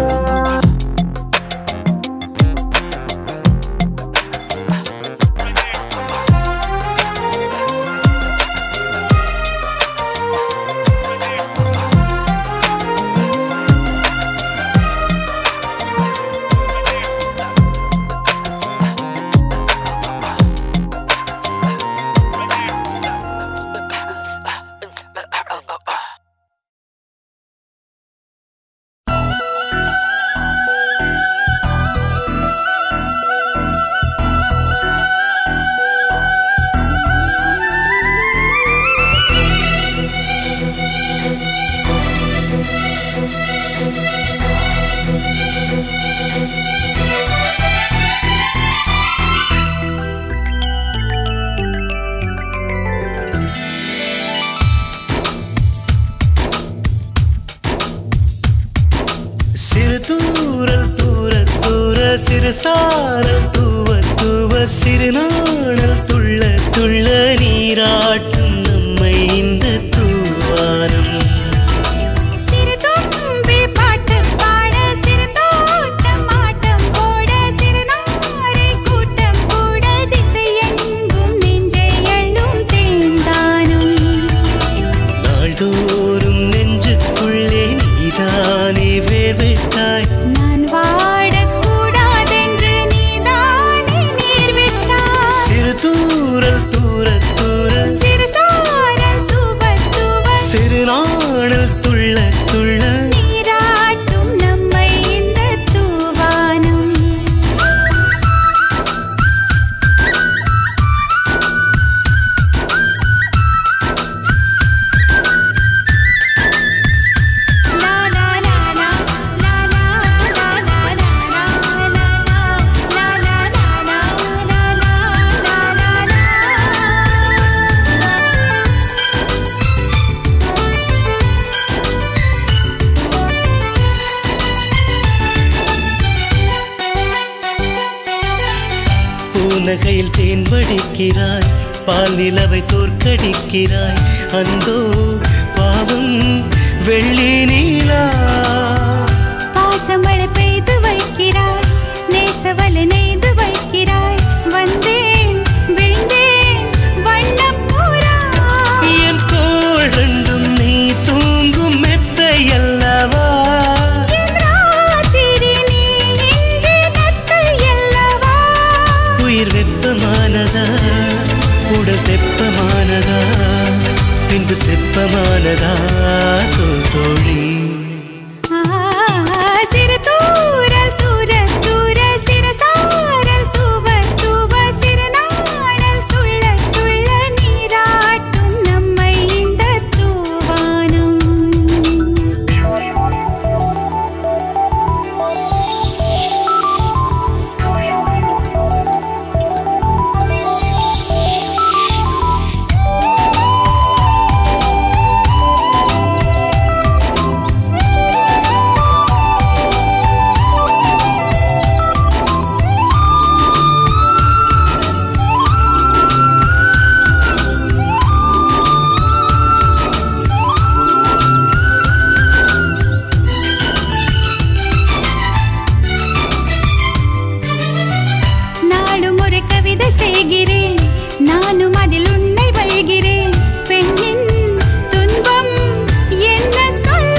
சிறு தூரல் தூர தூர சிறு சாரல் தூவ தூவ சிறு நாணல் துள்ள துள்ள நீராட்டும் நம்மை இந்த தூவானம். சிறு தும்பி பாட்டு பாட, சிறு தோட்டம் ஆட்டம் போட, சிறு நாரை கூட்டம் கூட, திசையெங்கும் நெஞ்சை அள்ளும் தேந்தானும். நாள்தோறும் நெஞ்சுக்குள்ளே நீதானே வேர்விட்டாய். நான் வாடக்கூடாதென்று நீதானே நீர் விட்டாய். சிறு தூரல் தூர தூர சிறு புன்னகையில் தேன் வடிக்கிறாய், பால் நிலவை தோற்கடிக்கிறாய். அந்தோ பாவம் வெள்ளி நீலா, பாசமழை பெய்து வைக்கிறாய், நேசவலை நெய்து வைக்கிறாய். வந்தேன் விழுந்தேன் வண்ணப்பூரா, என் தோள் ரெண்டும் நீ தூங்கும் மெத்தையல்லவா, என் ராத்திரி நீ இன்று மெத்தையல்லவா. உயிர் வெப்பமானதா உடல் தெப்பமானதா, பின்பு செப்பமானதா சொல் தோழி. சிறு தூரல் தூர தூர சிறு சாரல் தூவ தூவ சிறு நாணல் துள்ள துள்ள நீராட்டும் நம்மை இந்த தூவானம். நாளும் ஒரு கவிதை செய்கிறேன், நானும் அதில் உன்னை வல்கிறேன். பெண்ணின் துன்பம் என்ன சொல்ல,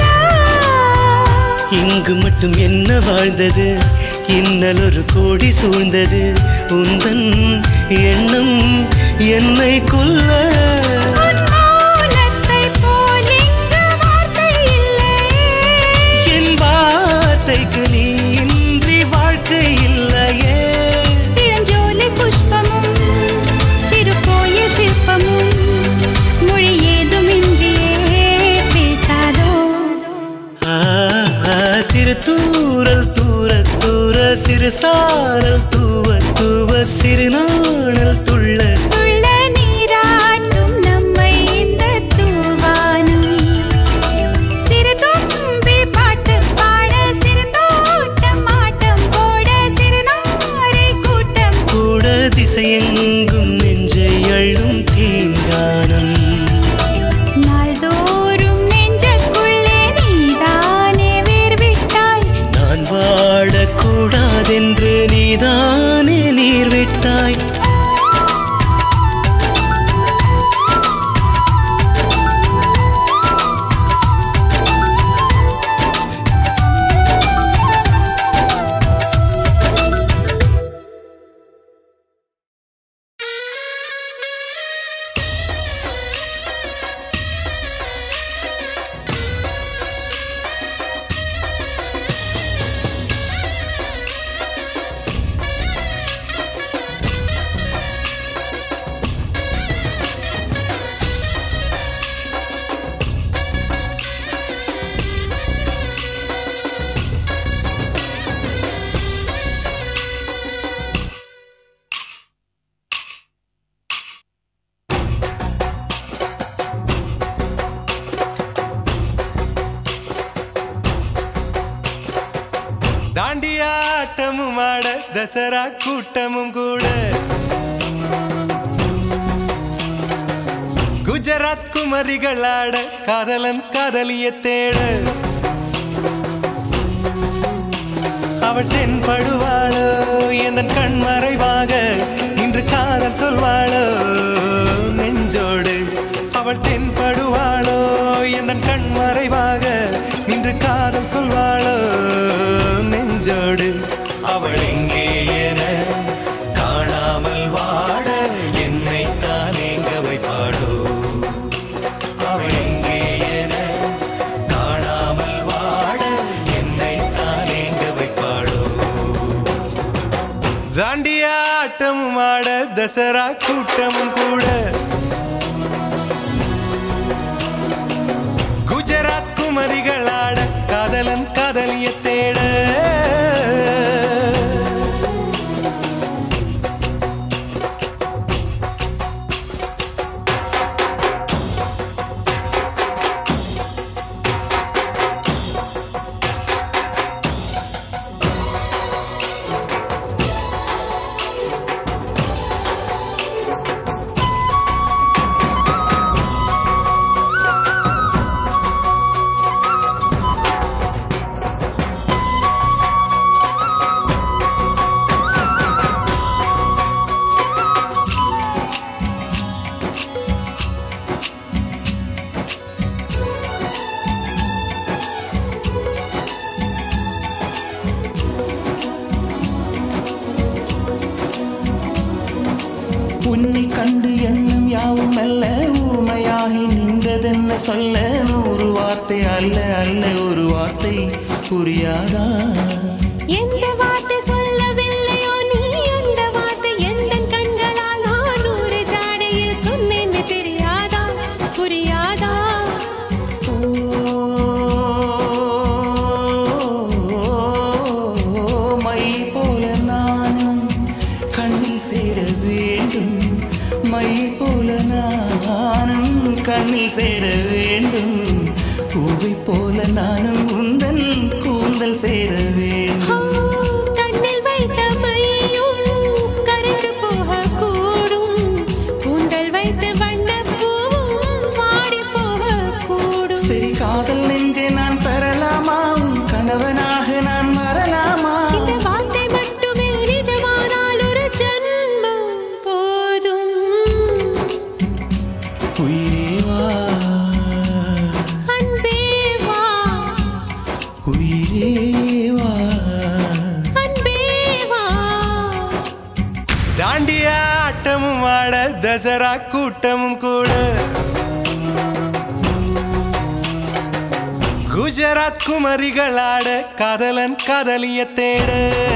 இங்கு மட்டும் என்ன வாழ்ந்தது, இன்னல் ஒரு கோடி சூழ்ந்தது. உந்தன் எண்ணம் என்னை கொல்ல, உன் மௌனத்தை போல் இங்கு வார்த்தை இல்லையே. என் வார்த்தைக்கு நீ இன்றி வாழ்க்கை இல்லையே. இளஞ்சோலை புஷ்பமும் திருக்கோயில் சிற்பமும் மொழி ஏதுமின்றியே பேசாதோ. ஆ, ஆ, சிறு தூரல் தூர தூர சிறு சாரல் தூவ தூவ சிறு நாணல் துள்ள துள்ள நீராட்டும் நம்மை இந்த தூவானம். சிறு தும்பி பாட்டு பாட, சிறு தோட்டம் ஆட்டம் போட, சிறு நாரை கூட்டம் கூட திசையெங்கும் நெஞ்சை அள்ளும் தீங்கானம். நாள்தோறும் நெஞ்சுக்குள்ளே நீதானே வேர் விட்டாய். நான் வாழக்கூடாதென்று நீதானே நீர் விட்டாய். தாண்டியாட்டமும் ஆட தசரா கூட்டமும் கூட, குஜராத் குமரிகள் ஆட காதலன் காதலிய தேட. அவள் தென்படுவாளோ எந்தன் கண் மறைவாக, நின்று காதல் சொல்வாளோ நெஞ்சோடு. அவள் தென்படுவாளோ எந்தன் கண் மறைவாக, நின்று காதல் சொல்வாளோ நெஞ்சோடு. அவள் எங்கே என காணாமல் வாட, என்னை தான் எங்க வைப்பாளோ. அவள் எங்கே என காணாமல் வாட, என்னை தான் எங்க வைப்பாளோ. தாண்டியாட்டமும் ஆட தசரா கூட்டமும் கூட, குஜராத் குமரிகள் ஆட காதலன் காதலிய தேட. என்ன சொல்ல நூறு வார்த்தை அல்ல அல்ல ஒரு வார்த்தை புரியாதா எந்த வார்த்தை சொல்லவில்லையோ நீ அந்த வார்த்தை எந்த கண்களால் நான் நூறு ஜாடையில் சொன்னேன்னு தெரியாதா புரியாதா மை போல நானும் கண்ணில் சேர வேண்டும் மை போல நானும் கண்ணில் சேர வேண்டும் பூவை போல நானும் உந்தன் கூந்தல் சேர வேண்டும் கண்ணில் வைத்த மையும் கரைந்து போகக்கூடும் கூந்தல் வைத்து வண்ணப்பூவும் வாடி போகக்கூடும் சரி காதல் நெஞ்சே நான் பெறலாமா உன் கணவனாக நான் வரலாமா இந்த வார்த்தை மட்டுமே நிஜமானால் ஒரு ஜன்மம் போதும் உயிரே வா அன்பே வா உயிரே வா அன்பே வா தாண்டிய ஆட்டமும் ஆட தசரா கூட்டமும் கூட குஜராத் குமரிகள் ஆட காதலன் காதலிய தேட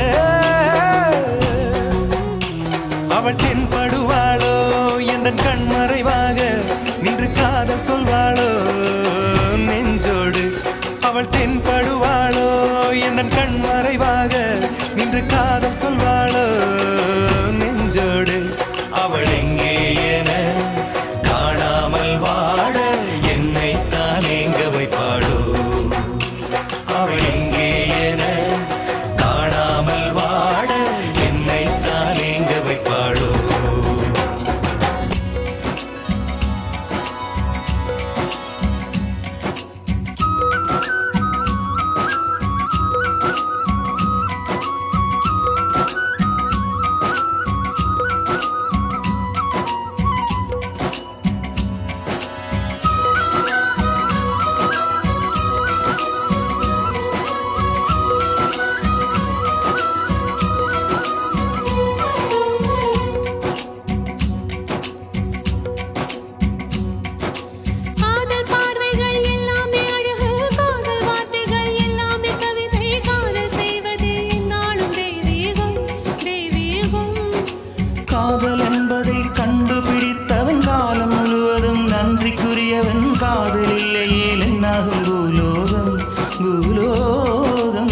அவள் தென்படுவாளோ எந்த கண்மறைவாக நின்று காதல் சொல்வாளோ நெஞ்சோடு அவள் தென்படுவாளோ எந்த கண்மறைவாக நின்று காதல் சொல்வாளோ நெஞ்சோடு அவள் எங்கே என காணாமல் வாட என்னை தான் எங்க வைப்பாளோ அவள் எங்கே என காணாமல் வாட என்னை தான் எங்க வைப்பாளோ காதல் பார்வைகள் எல்லாமே அழகு காதல் வார்த்தைகள் எல்லாமே கவிதை காதல் செய்வது என்னாலும் தெய்வீகம் தெய்வீகம் காதல் என்பதை கண்டுபிடித்தவன் காலம் முழுவதும் நன்றிக்குரியவன் காதல் இல்லையே என்னாகும் பூலோகம் பூலோகம்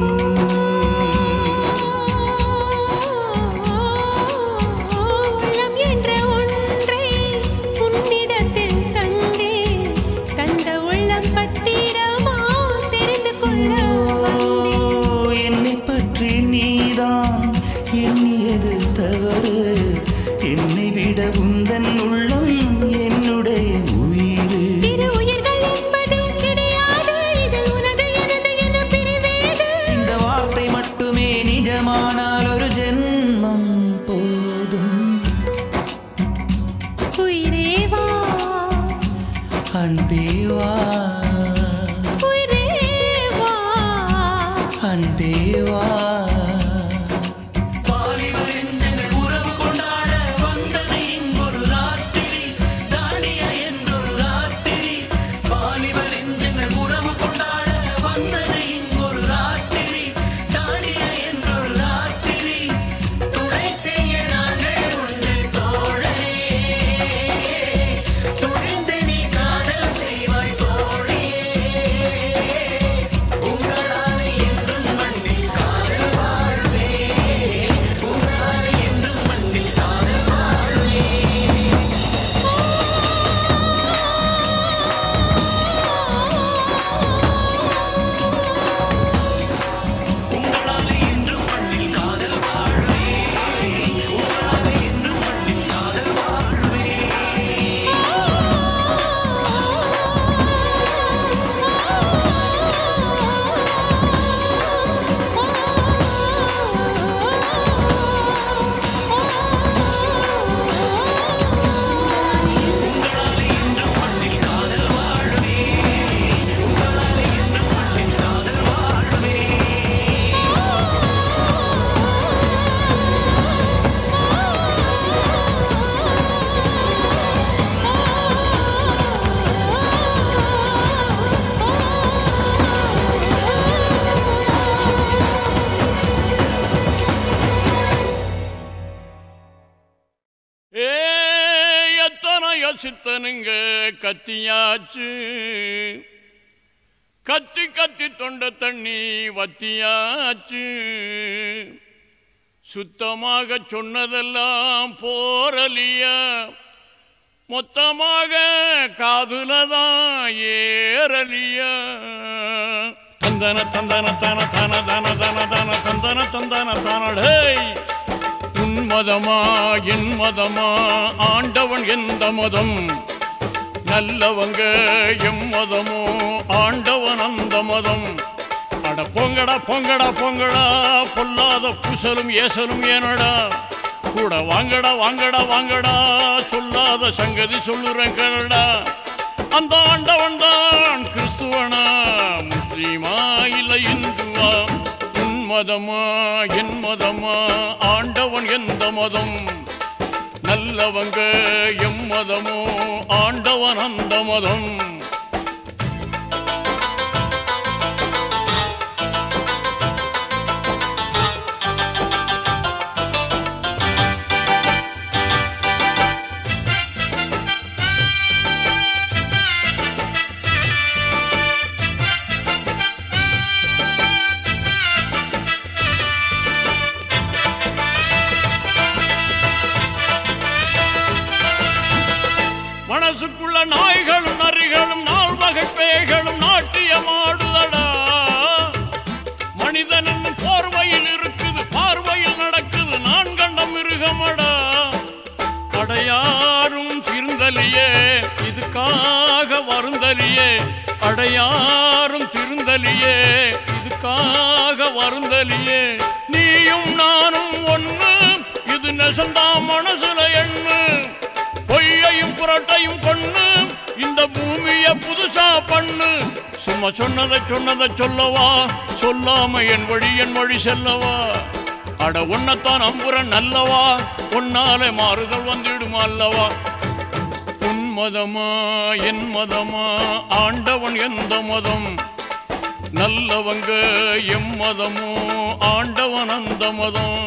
உள்ளம் என்ற ஒன்றை உன்னிடத்தில் தந்தே தந்த உள்ளம் பத்திரமா தெரிந்து கொள்ள வந்தேன் என்னை பற்றி நீதான் எண்ணியது தவறு என்னை விட உந்தன் உள்ளம் என்னுடைய உயிர் இரு உயிர்கள் என்பது கிடையாது இது உனது எனது என பிரிவேது இந்த வார்த்தை மட்டுமே நிஜமானால் ஒரு ஜென்மம் போதும் உயிரே வா அன்பே வா உயிரே வா அன்பே வா வந்தது இங்கொரு ராத்திரி தாடிய என்றொரு ராத்திரி கத்தனுங்க கத்தியாச்சு கத்தி கத்தி தொண்ட தண்ணி வத்தியாச்சு சுத்தமாக சொன்னதெல்லாம் போரலியா மொத்தமாக காதுலதான் ஏறலியா தந்தன தந்தன தன தன தன தன தன தந்தன தந்தன தனடே உன் மதமா என் மதமா ஆண்டவன் எந்த மதம் நல்லவங்க எம் மதமோ ஆண்டவன் அந்த மதம் அட பொங்கடா பொங்கடா பொங்கடா பொல்லாத புசலும் ஏசலும் ஏனடா கூட வாங்கடா வாங்கடா வாங்கடா சொல்லாத சங்கதி சொல்லுறேன் கேளடா அந்த ஆண்டவன் தான் கிறிஸ்துவனா முஸ்லீமா இல்லை இந்துவா உன் மதமா என் மதமா ஆண்டவன் எந்த மதம் நல்லவங்க எம் மதமோ ஆண்டவன் அந்த மதம் மனசுக்குள்ள நாய்களும் நரிகளும் நால் வகை பேய்களும் நாட்டியமாடுதடா மனிதன் போர்வையில் இருக்குது பார்வையில் நடக்குது நான் கண்ட மிருகமடா அடையாரும் திருந்தலியே இதுக்காக வருந்தலியே அடையாரும் திருந்தலியே இதுக்காக வருந்தலியே நீயும் நானும் ஒண்ணு இது நெசந்தா மனசுல எண்ணு பொய்யையும் புரட்டையும் கொண்டு இந்த பூமியை புதுசா பண்ணு சும்மா சொன்னதை சொன்னதை சொல்லவா சொல்லாம என் வழி என் வழி செல்லவா அட உன்னத்தான் அம்புறன் நல்லவா உன்னாலே மாறுதல் வந்துடுமா அல்லவா உன் மதமா என் மதமா ஆண்டவன் எந்த மதம் நல்லவங்க எம் மதமோ ஆண்டவன் அந்த மதம்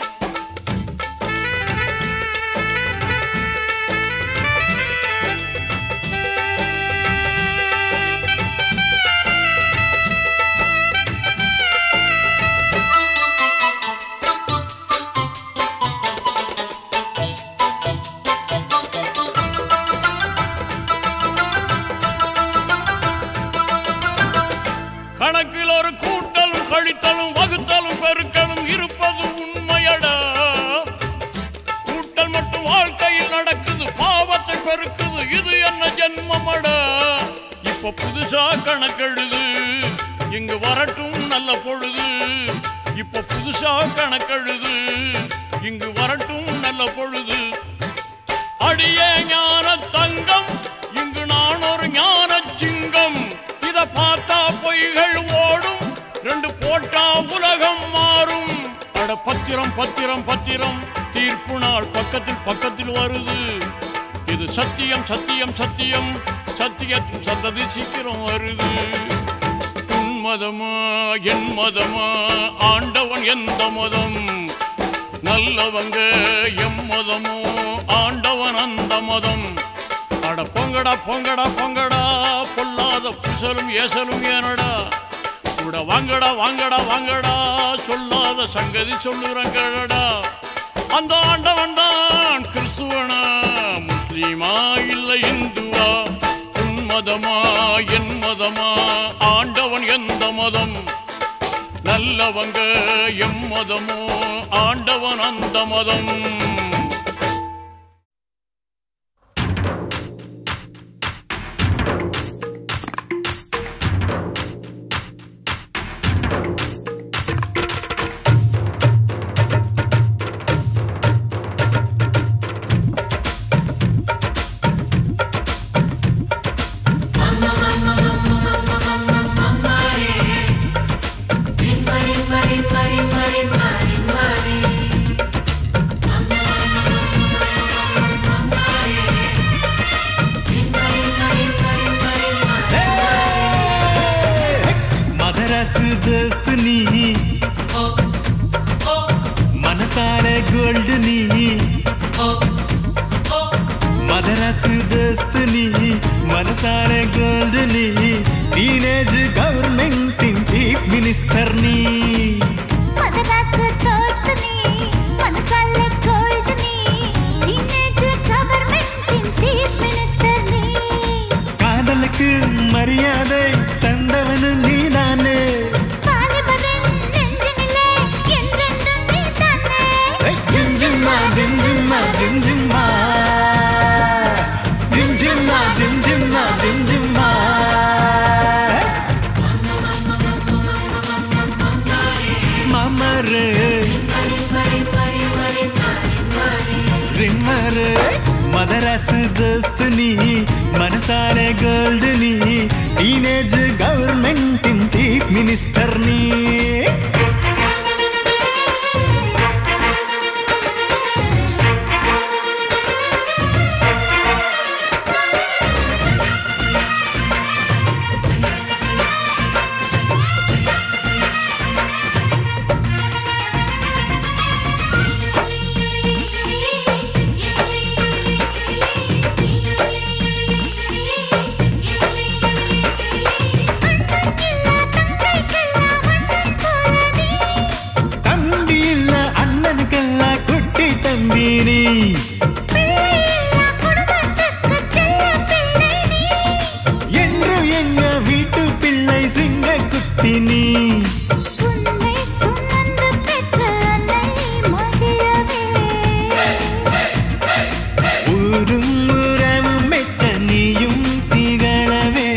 கணக்கில் ஒரு கூட்டலும் கழித்தலும் வகுத்தலும் பெருக்கலும் இருப்பது உண்மையடா கூட்டல் மட்டும் வாழ்க்கையில் நடக்குது பாவத்தை பெருக்குது இது என்ன ஜென்மமடா இப்ப புதுசா கணக்கெழுது இங்கு வரட்டும் நல்ல பொழுது இப்ப புதுசா கணக்கெழுது இங்கு வரட்டும் நல்ல பொழுது அடியே ஞான தங்கம் இங்கு நான் ஒரு ஞான சிங்கம் இத பார்த்தா பொய்கள் ஓடும் ரெண்டு போட்டா உலகம் மாறும் அட பத்திரம் பத்திரம் பத்திரம் தீர்ப்பு நாள் பக்கத்தில் பக்கத்தில் வருது இது சத்தியம் சத்தியம் சத்தியம் சத்தியத்தின் சந்ததி சீக்கிரம் வருது உன் மதமா என் மதமா ஆண்டவன் எந்த மதம் நல்லவங்க எம் மதமோ ஆண்டவன் அந்த மதம் அட பொங்கடா பொங்கடா பொங்கடா பொல்லாத புசலும் ஏசலும் ஏனடா கூட வாங்கடா வாங்கடா வாங்கடா சொல்லாத சங்கதி சொல்லுறங்கடா அந்த ஆண்டவன் தான் கிறிஸ்துவனா முஸ்லீமா இல்லை இந்துவா உன் மதமா என் மதமா ஆண்டவன் எந்த மதம் நல்லவங்க எம் மதமோ ஆண்டவன் அந்த மதம் दोस्त नी मनसारे गोल्ड नी மதராசு தோஸ்து நீ மனசார கோல்டு நீ டீனேஜ் கவர்மெண்டின் சீஃப் மினிஸ்டர் நீ மதராசு தோஸ்து நீ மனசால கோல்டு நீ டீனேஜ் கவர்மெண்டின் சீஃப் மினிஸ்டர் நீ காதலுக்கு மரியாதை தந்தவனு நீ தானே வாலிபரின் நெஞ்சினிலே என்றென்றும் நீ தானே ஜிம் ஜிம்மா ஜிம் ஜிம்மா ஜிம் ஜிம்மா ஜிம் ஜிம்மா ஜிம் ஜிம்மா ஜிம் ஜிம்மா மாமரே ரிம்மரே மதராசு தோஸ்து நீ மனசார கோல்டு நீ டீனேஜ் கவர்மெண்டின் சீஃப் மினிஸ்டர் நீ என்று எங்க வீட்டு பிள்ளை சிங்க குட்டி நீ உன்னை சுமந்து பெற்ற அன்னை மகிழவே ஊரும் உறவும் மெச்ச நீயும் திகழவே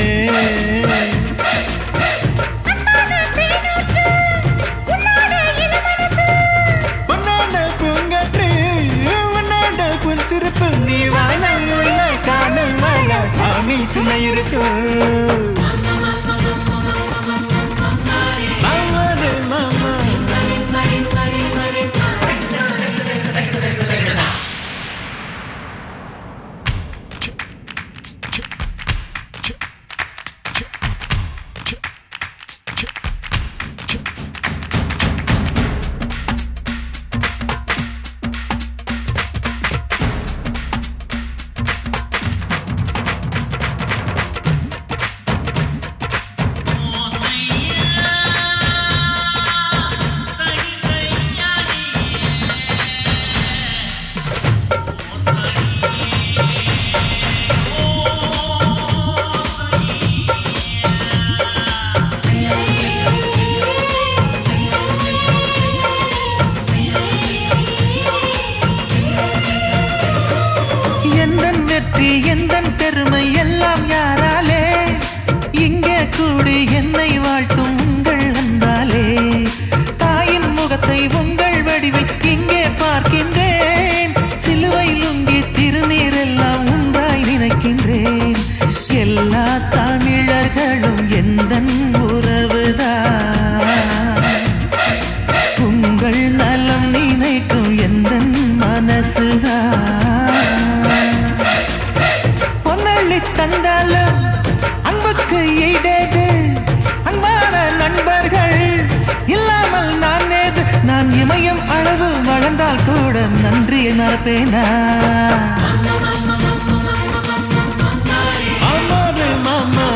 அன்பான தேனூற்று உன்னோட இளமனசு உன்னாட பூங்காற்று உன்னாட புன்சிருப்பு நீ வானம் உள்ள காலம் வாழ சாமி துணை இருக்கும் மாமாரே மாமா எந்தன் வெற்றி எந்தன் பெருமை எல்லாம் யாராலே இங்கே கூடி என்னை வாழ்த்தும் உங்கள் அன்பாலே தாயின் முகத்தை உங்கள் வடிவில் இங்கே பார்க்கின்றேன் சிலுவை லுங்கி திருநீர் எல்லாம் உண்டாய் நினைக்கின்றேன் எல்லா தமிழர்களும் எந்தன் உறவுதான் உங்கள் நலம் நினைக்கும் எந்தன் மனசுதான் பொன்னள்ளி தந்தாலும் அன்புக்கு ஈடேது அன்பான நண்பர்கள் இல்லாமல் நான் ஏது நான் இமயம் அளவு வளர்ந்தால் கூட நன்றியை மறப்பேனா அம்மாவே மாமா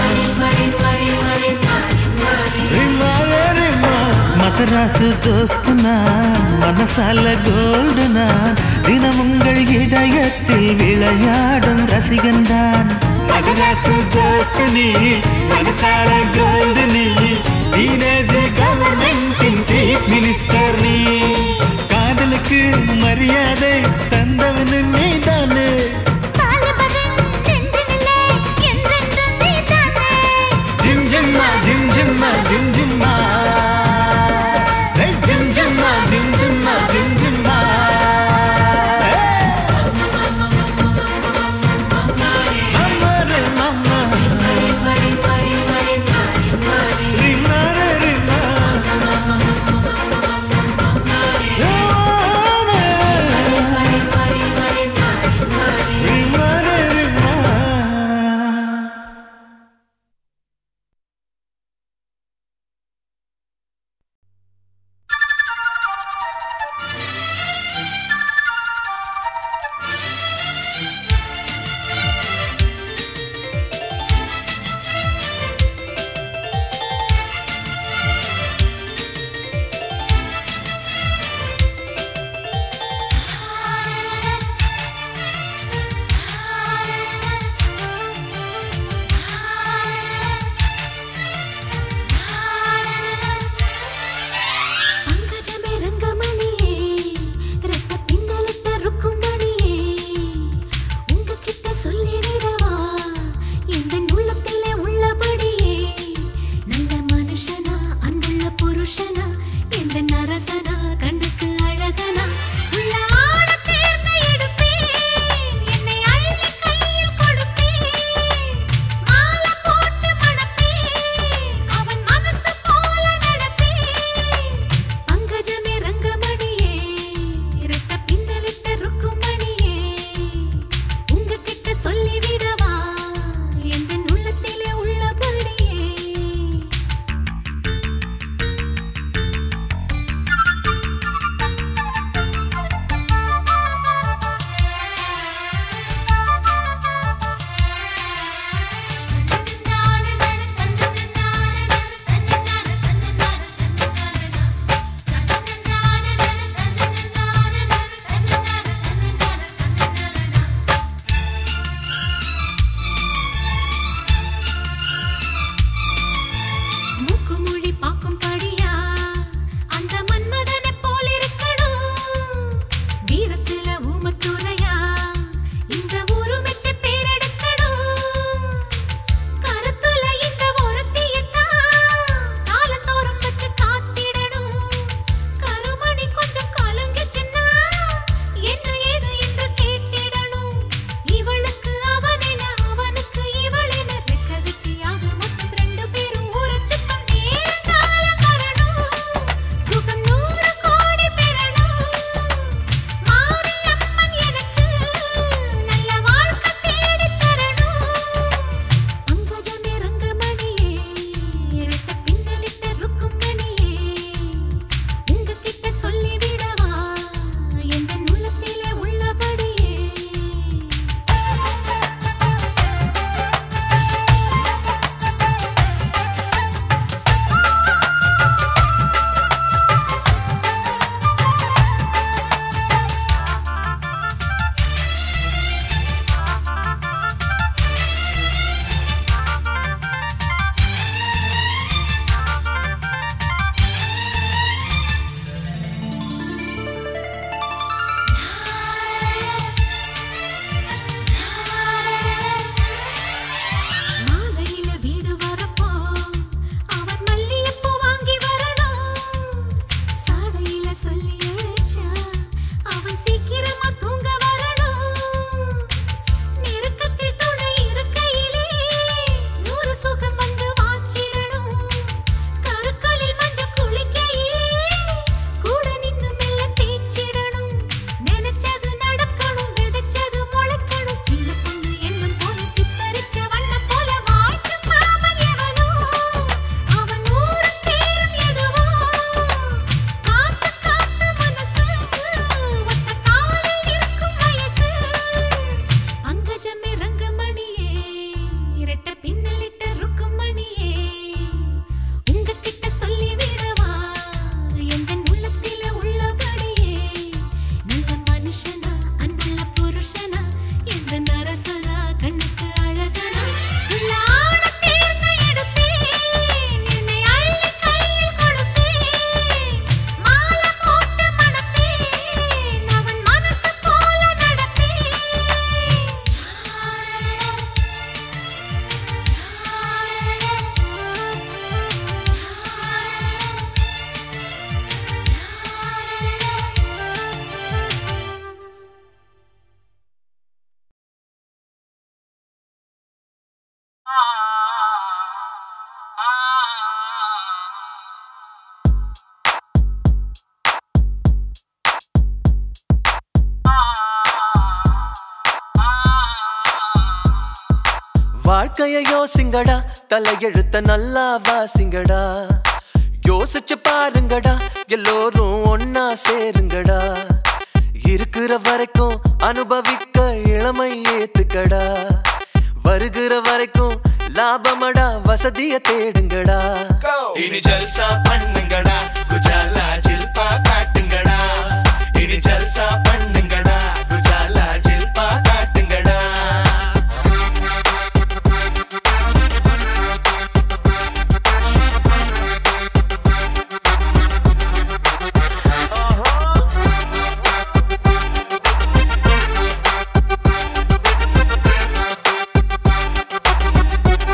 ரிம்மாரே ரிம்மா மதராசு தோஸ்து நான் மனசால கோல்டு நான் தினம் உங்கள் இதயத்தில் விளையாடும் ரசிகன் தான் மதராசு தோஸ்து நீ மனசால கோல்டு நீ டீனேஜ் கவர்மெண்டின் சீஃப் மினிஸ்டர் நீ காதலுக்கு மரியாதை தந்தவனு நீ தானே வாலிபரின் நெஞ்சினிலே என்றென்றும் நீ தானே ஜிம் ஜிம்மா ஜிம் ஜிம்மா ஜிம் ஜிம்மா ஜிம் ஜிம்மா ஜிம் ஜிம்மா ஜிம் ஜிம்மா அம்மாரே மாமா ரிம்மாரே ரிம்மா நரசனா கண்ணுக்கு அழகனா உள்ள ஆட தேர்ந்த எடுப்பேன் என்னை அள்ளி கையில் கொடுப்பேன் மாலை போட்டு மணப்பேன் அவன் மனசு போல நடப்பேன் பங்கஜமே ரங்கமணியே இரட்ட பின்னலிட்ட ருக்குமணியே உங்ககிட்ட சொல்லிவிடவா எந்த உள்ளத்திலே உள்ளபடியே மூக்குமொழி பார்க்கும் படியா அந்த மன்மதனை போல் இருக்கணும் வீரத்துல ஊமத்துறையா இந்த ஊரு மெச்ச பேரெடுக்கணும் கருத்துல இந்த ஒருத்தியத்தான் காலத்தோறும் வச்சு காத்திடணும் கருமணி கொஞ்சம் கலங்குச்சுன்னா என்ன ஏது என்று கேட்டிடணும் இவளுக்கு அவனென அவனுக்கு இவளென ரெக்ககத்தியாக மொத்தம் ரெண்டு பேரும் ஊரை சுத்தம் நேரங்காலம் வரணும் சுகம் நூறு கோடி பெறணும் மாரியம்மன் எனக்கு நல்ல வாழ்க்கை தேடித் தரணும் பங்கஜமே ரங்கமணியே இரட்ட பின்னலிட்ட ருக்குமணியே உங்ககிட்ட சொல்லிவிடவா எந்த உள்ளத்திலே உள்ளபடியே மாலையில வீடு வரப்போ அவன் மல்லிகைப்பூ வாங்கி வரணும் சாடையில சொல்லி அழைச்சா அவன் சீக்கிரமா தூங்க வரணும் நெருக்கத்தில் துணை இருக்கையிலே நூறு சுகம் வந்து வாச்சிடணும் கருக்கலில் மஞ்சள் குளிக்கையிலே கூட நின்னு மெல்ல தேய்ச்சிடணும் நினைச்சது நடக்கணும் விதைச்சது முளைக்கணும் சின்ன பொண்ணு எண்ணம் போல சித்தரிச்ச வண்ணம் போல வாய்க்கு மாமன் எவனோ அவன் ஊரு பேரும் எதுவோ காத்து காத்து மனசு ஒத்த காலில் இருக்கும் வயசு பங்கஜமே ரங்கமணியே இரட்ட பின்னலிட்ட ருக்குமணியே உங்ககிட்ட சொல்லிவிடவா எந்த உள்ளத்திலே உள்ளபடியே நல்ல மனுஷனா அன்புள்ள புருஷனா எந்த நரசனா கண்ணுக்கு அழகனா உள்ள ஆட தேர்ந்த எடுப்பேன் என்னை அள்ளி கையில் கொடுப்பேன் மாலை போட்டு மணப்பேன் அவன் மனசு போல நடப்பேன் வாழ்க்கைய யோசிங்கடா தலையெழுத்த நல்லா வாசிங்கடா யோசிச்சு பாருங்கடா எல்லோரும் ஒன்னா சேருங்கடா இருக்கிற வரைக்கும் அனுபவிக்க இளமை ஏத்துக்கடா வருகிற வரைக்கும் லாபமடா வசதிய தேடுங்கடா இனி ஜல்சா பண்ணுங்கடா குஜாலா ஜில்பா காட்டுங்கடா இனி ஜல்சா பண்ணுங்கடா குஜாலா ஜில்பா காட்டுங்கடா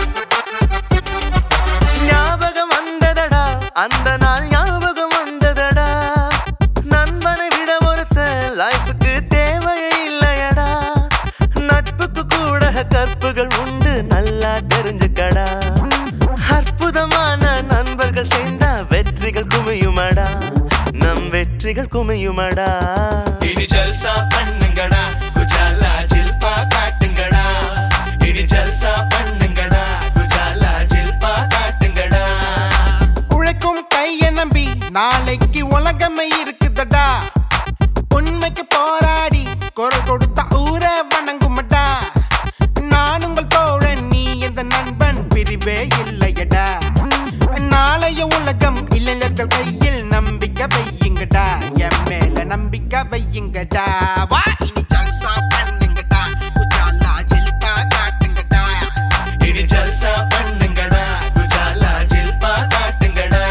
அந்த நாள் ஞாபகம் வந்ததடா வெற்றிகள் குமியுமடா. இனி ஜல்சா பண்ணுங்கடா, குஜாலா ஜில்பா காட்டுங்கடா. இனி ஜல்சா பண்ணுங்கடா, குஜாலா ஜில்பா காட்டுங்கடா. உழைக்கும் கைய நம்பி நாளைக்கு உலகமே இருக்குதடா. உண்மைக்கு போராடி குரல் கொடுத்த ஊர வணங்குமடா. நான் உங்கள் தோழன், நீ எந்த நண்பன், பிரிவே இல்லையடா. நாளைய உலகம் இளைஞர்கள் கையில், நம்பிக்கை வையுங்கடா, என் மேல நம்பிக்கை வையுங்கடா. வா இனி ஜல்சா பண்ணுங்கடா, குஜாலா ஜில்பா காட்டுங்கடா. இனி ஜல்சா பண்ணுங்கடா, குஜாலா ஜில்பா காட்டுங்கடா.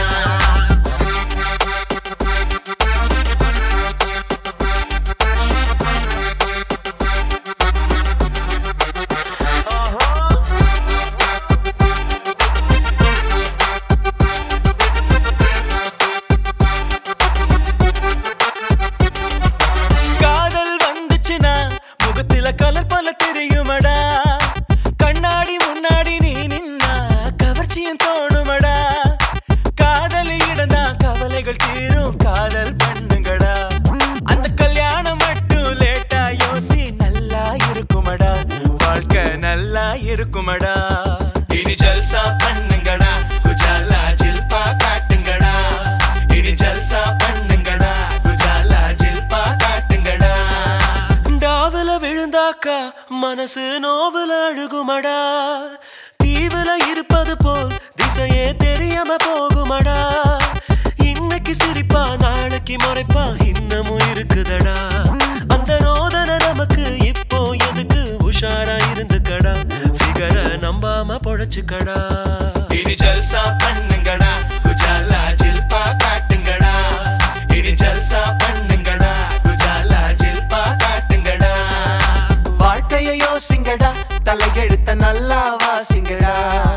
காதல் வந்துச்சுனா முகத்தில கலர் போல தெரியுமடா. கண்ணாடி முன்னாடி நீ நின்னா கவர்ச்சியும் தோணுமடா. காதல் இடந்தா கவலைகள் தீரும், காதல் பண்ணுங்கடா. அந்த கல்யாணம் மட்டும் லேட்டா யோசி, நல்லா இருக்குமடா, வாழ்க்கை நல்லா இருக்குமடா. இனி ஜல்சா பண்ணுங்கடா, குஜாலா ஜில்பா காட்டுங்கடா. இனி ஜல்சா பண்ணுங்கடா, குஜாலா ஜில்பா காட்டுங்கடா. டாவுல விழுந்தாக்கா மனசு நோவுல அழுகுமடா. தீவுல இருப்பது போல் திசையே தெரியாம போகுமடா. இன்னைக்கு சிரிப்பா நாளைக்கு முறைப்பா இன்னமும் இருக்குதடா. அந்த ரோதனை நமக்கு இப்போ எதுக்கு, உஷாரா இருந்துக்கடா, ஃபிகர நம்பாம பொழைச்சுக்கடா. இனி ஜல்சா பண்ணுங்கடா, குஜாலா ஜில்பா காட்டுங்கடா. இனி ஜல்சா பண்ணுங்கடா, குஜாலா ஜில்பா காட்டுங்கடா. வாழ்க்கைய யோசிங்கடா, தலையெழுத்த நல்லா வாசிங்கடா.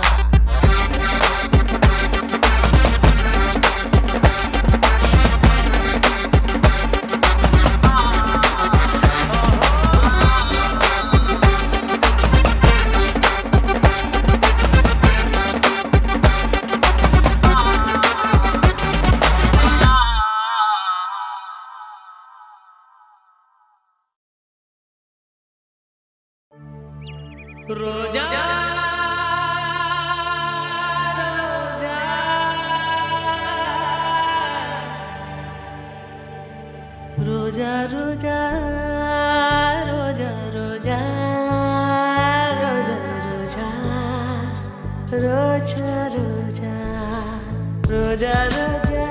ரோஜா ரோஜா ரோஜா ரோஜா ரோஜா ரோஜா ரோஜா ரோஜா ரோஜா ரோஜா ரோஜா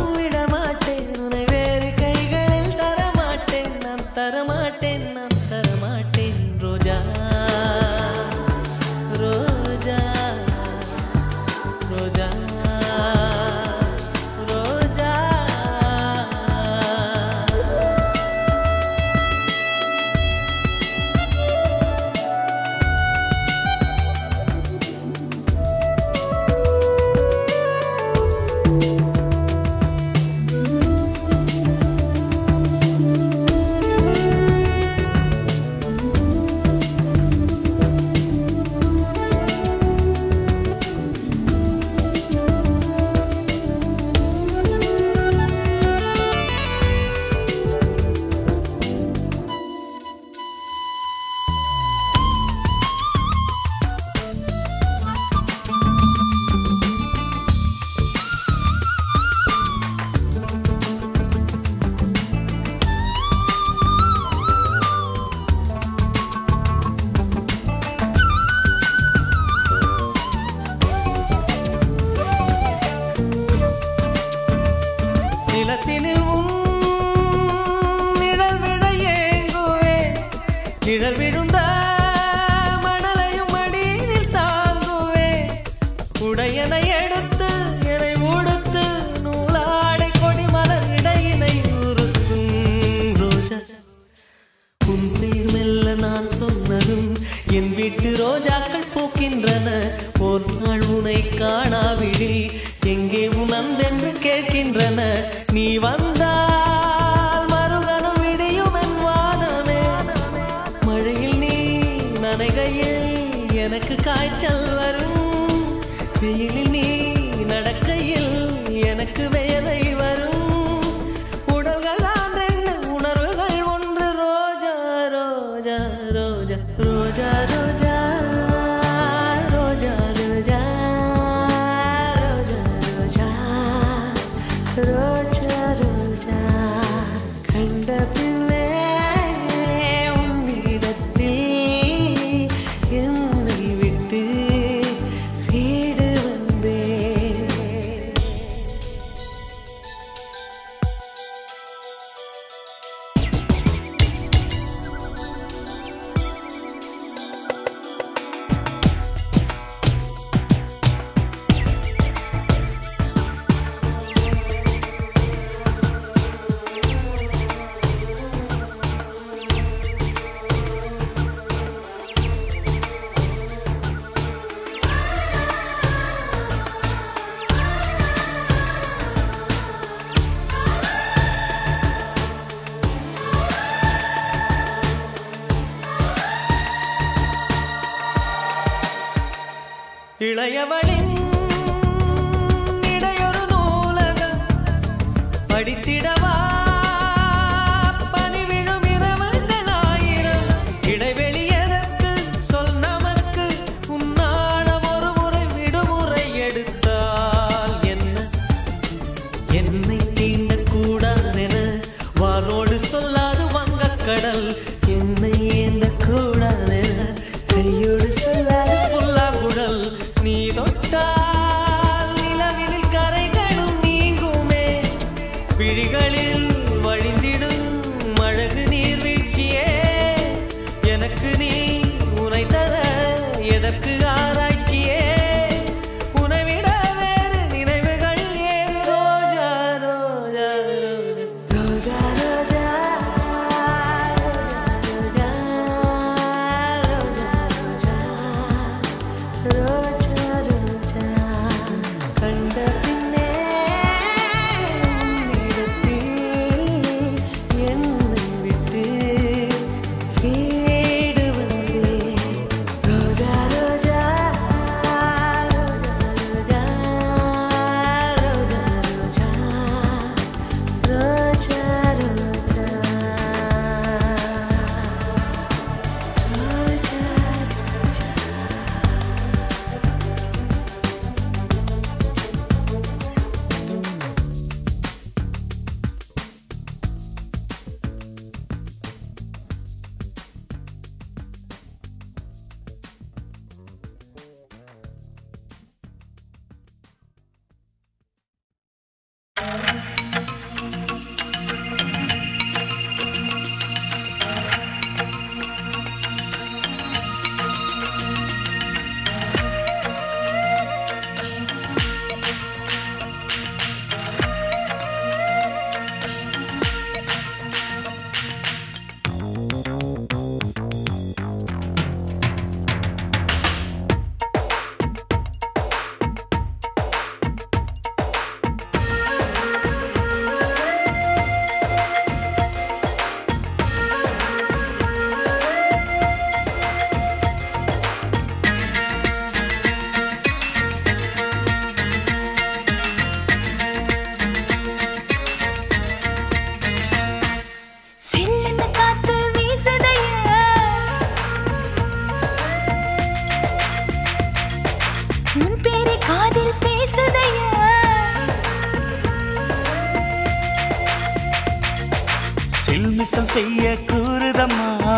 தரமாட்டேன் நான் தரமாட்டேன் என் வீட்டு ரோஜாக்கள் பூக்கின்றன. ஒரு நாள் உனை காணாவிடில் எங்கே உன் அன்பென்று கேட்கின்றன. நீ வந்தால் மறுகணம் விடியும் என் வானமே. மழையில் நீ நனைகையில் எனக்கு காய்ச்சல் வரும். வெயிலில் நீ நடக்கையில் எனக்கு வேலை வரும். உடல்கள் தான் ரெண்டு, உணர்வுகள் ஒன்று. ரோஜா ரோஜா ரோஜா ரோஜா ரோஜா ரோஜா ரோஜா ரோஜா ரோஜா ரோஜா கண்ட பிள்ளை உன்னிடத்தில் என்னை விட்டு வீடு வந்தேன். இளையவளின் இடையொரு நூலகம் படித்திடவா பனிவிழும் இரவுகள் ஆயிரம். இடைவெளி எதற்கு சொல் நமக்கு, உன்னாடம் ஒரு முறை விடுமுறை எடுத்தால் என்ன? என்னை தீண்டக்கூடாதென வானோடு சொல்லாது வங்கக்கடல். என்னை ஏந்தக்கூடாதென கையோடு சொல்லாது புல்லாங்குழல். நீ தொட்டால் நிலவில் கரைகளும் நீங்குமே. விழிகளில் வழிந்திடும் அழகு நீர்வீழ்ச்சியே. எனக்கு நீ உனை தர எதற்கு ஆராய்ச்சியே? உனை விட வேறு நினைவுகள் ஏது? ரோஜா ரோஜா ரோஜா ரோஜா ரோஜா ரோஜா ரோஜா கண்ட பின்னே உன்னிடத்தில் என்னை விட்டு வீடு வந்தேன். ரோஜா ரோஜா ரோஜா ரோஜா ரோஜா ரோஜா சில்மிசம் செய்ய கூறுதம்மா.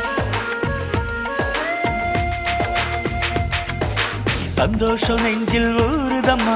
சந்தோஷம் நெஞ்சில் ஊறுதம்மா.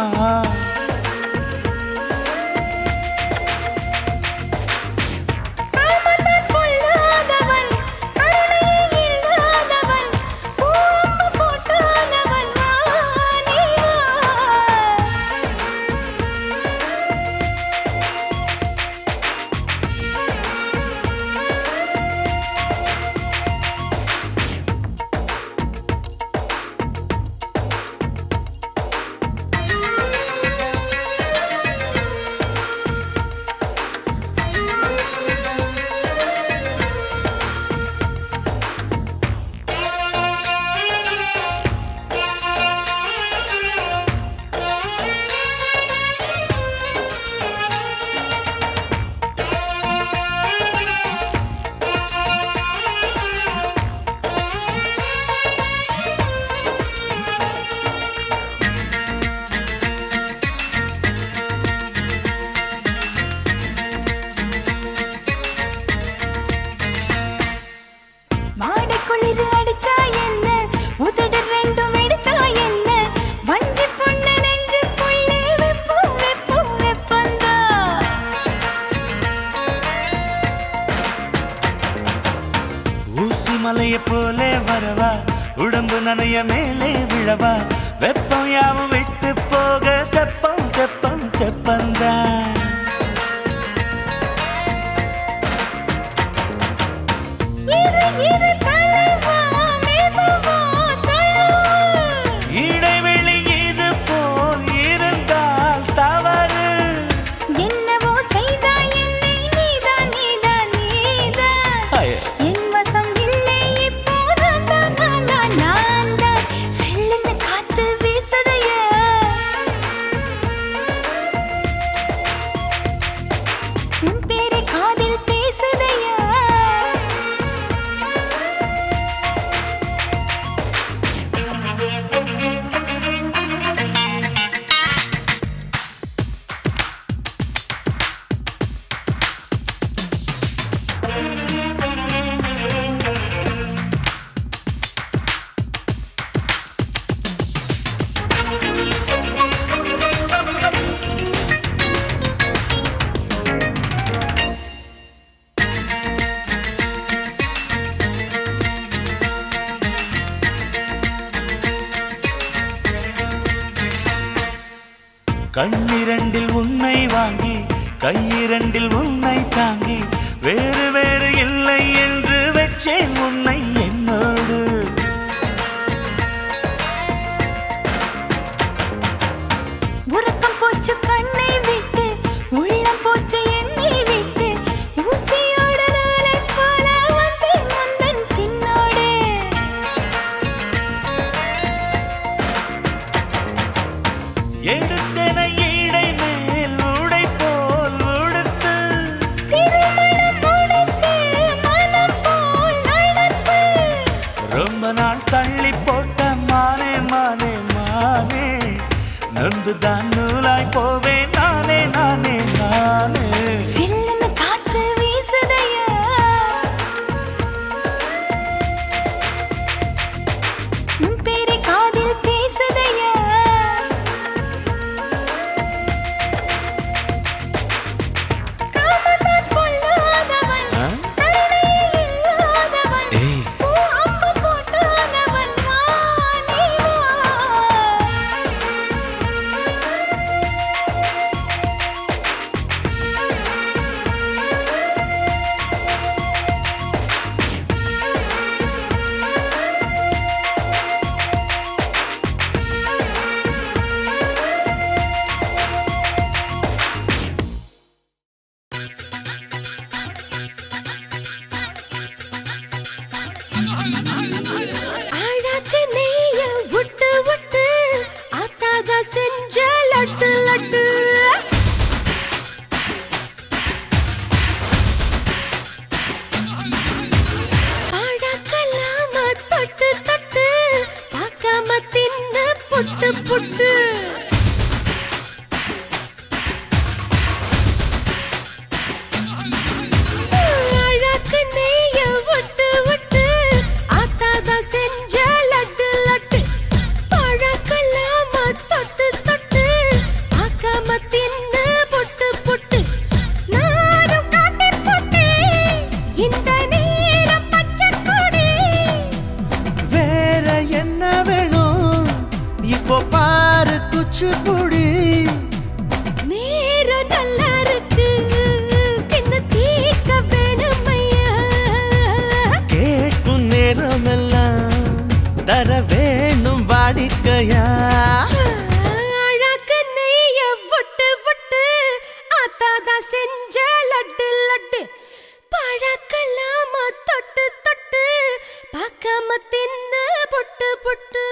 உடம்பு நனைய மேலே விழவா வெப்பம் யாவும் விட்டு போக தெப்பம் தெப்பம் தெப்பந்தான் இடைவெளி இது போல் இருந்தால் தவறு என்னவோ செய்தாய் என்னை நீதான் நீதான் நீதான் என் வசம் இல்லை இப்போ நான் தான் நான் தான் நான் தான் சில்லுன்னு காத்து வீசுதையா உன் பேரை காதில் பேசுதையா கண்ணிரண்டில் உன்னை வாங்கி கையிரண்டில் உன்னை தாங்கி வேறு வேறு இல்லை என்று வச்சேன் உன்னை என்னோடு உறக்கம் போச்சு கண்ணை விட்டு உள்ளம் போச்சு என்னை விட்டு ஊசியோட நாளை போல வந்தேன் வந்தன் பின்னோடு எடுத்தன ஈடை மேல் உடை போல் உடுத்து திருமணம் முடித்து மனம் போல் நடத்து ரொம்ப நாள் தள்ளி போட்ட மானே மானே மானே நொந்துதான் நூலாய் போவேன் நானே நானே நானே சில்லுன்னு காத்து வீசுதையா உன் பேரை காதில் பேசுதையா காமத்தான் கொல்லாதவன் கருணையே இல்லாதவன் பூ அம்பு போட்டானவன் வா நீ வா அழகு நெய்ய விட்டு விட்டு ஆத்தாத செஞ்ச லட்டு லட்டு அழகலாம தொட்டு தொட்டு பார்க்காம தின்ன புட்டு புட்டு அழகு நெய்ய விட்டு விட்டு ஆத்தாத செஞ்ச லட்டு லட்டு பழக்கலாம தொட்டு தொட்டு பார்க்காம தின்ன புட்டு புட்டு நானும் காட்டி புட்டு இந்த நேரம் பச்சை கொடி வேற என்ன வேணும் இப்போ பாரு குச்சிப்புடி நேரம் நல்லா இருக்கு என்ன தீக்க வேணுமையா கேட்கும் நேரமெல்லாம் தர வேணும் வாடிக்கையா அழகு நெய்ய விட்டு விட்டு ஆத்தாதா செஞ்ச லட்டு லட்டு பழக்கலாம தொட்டு தொட்டு பார்க்காம தின்ன பொட்டு பொட்டு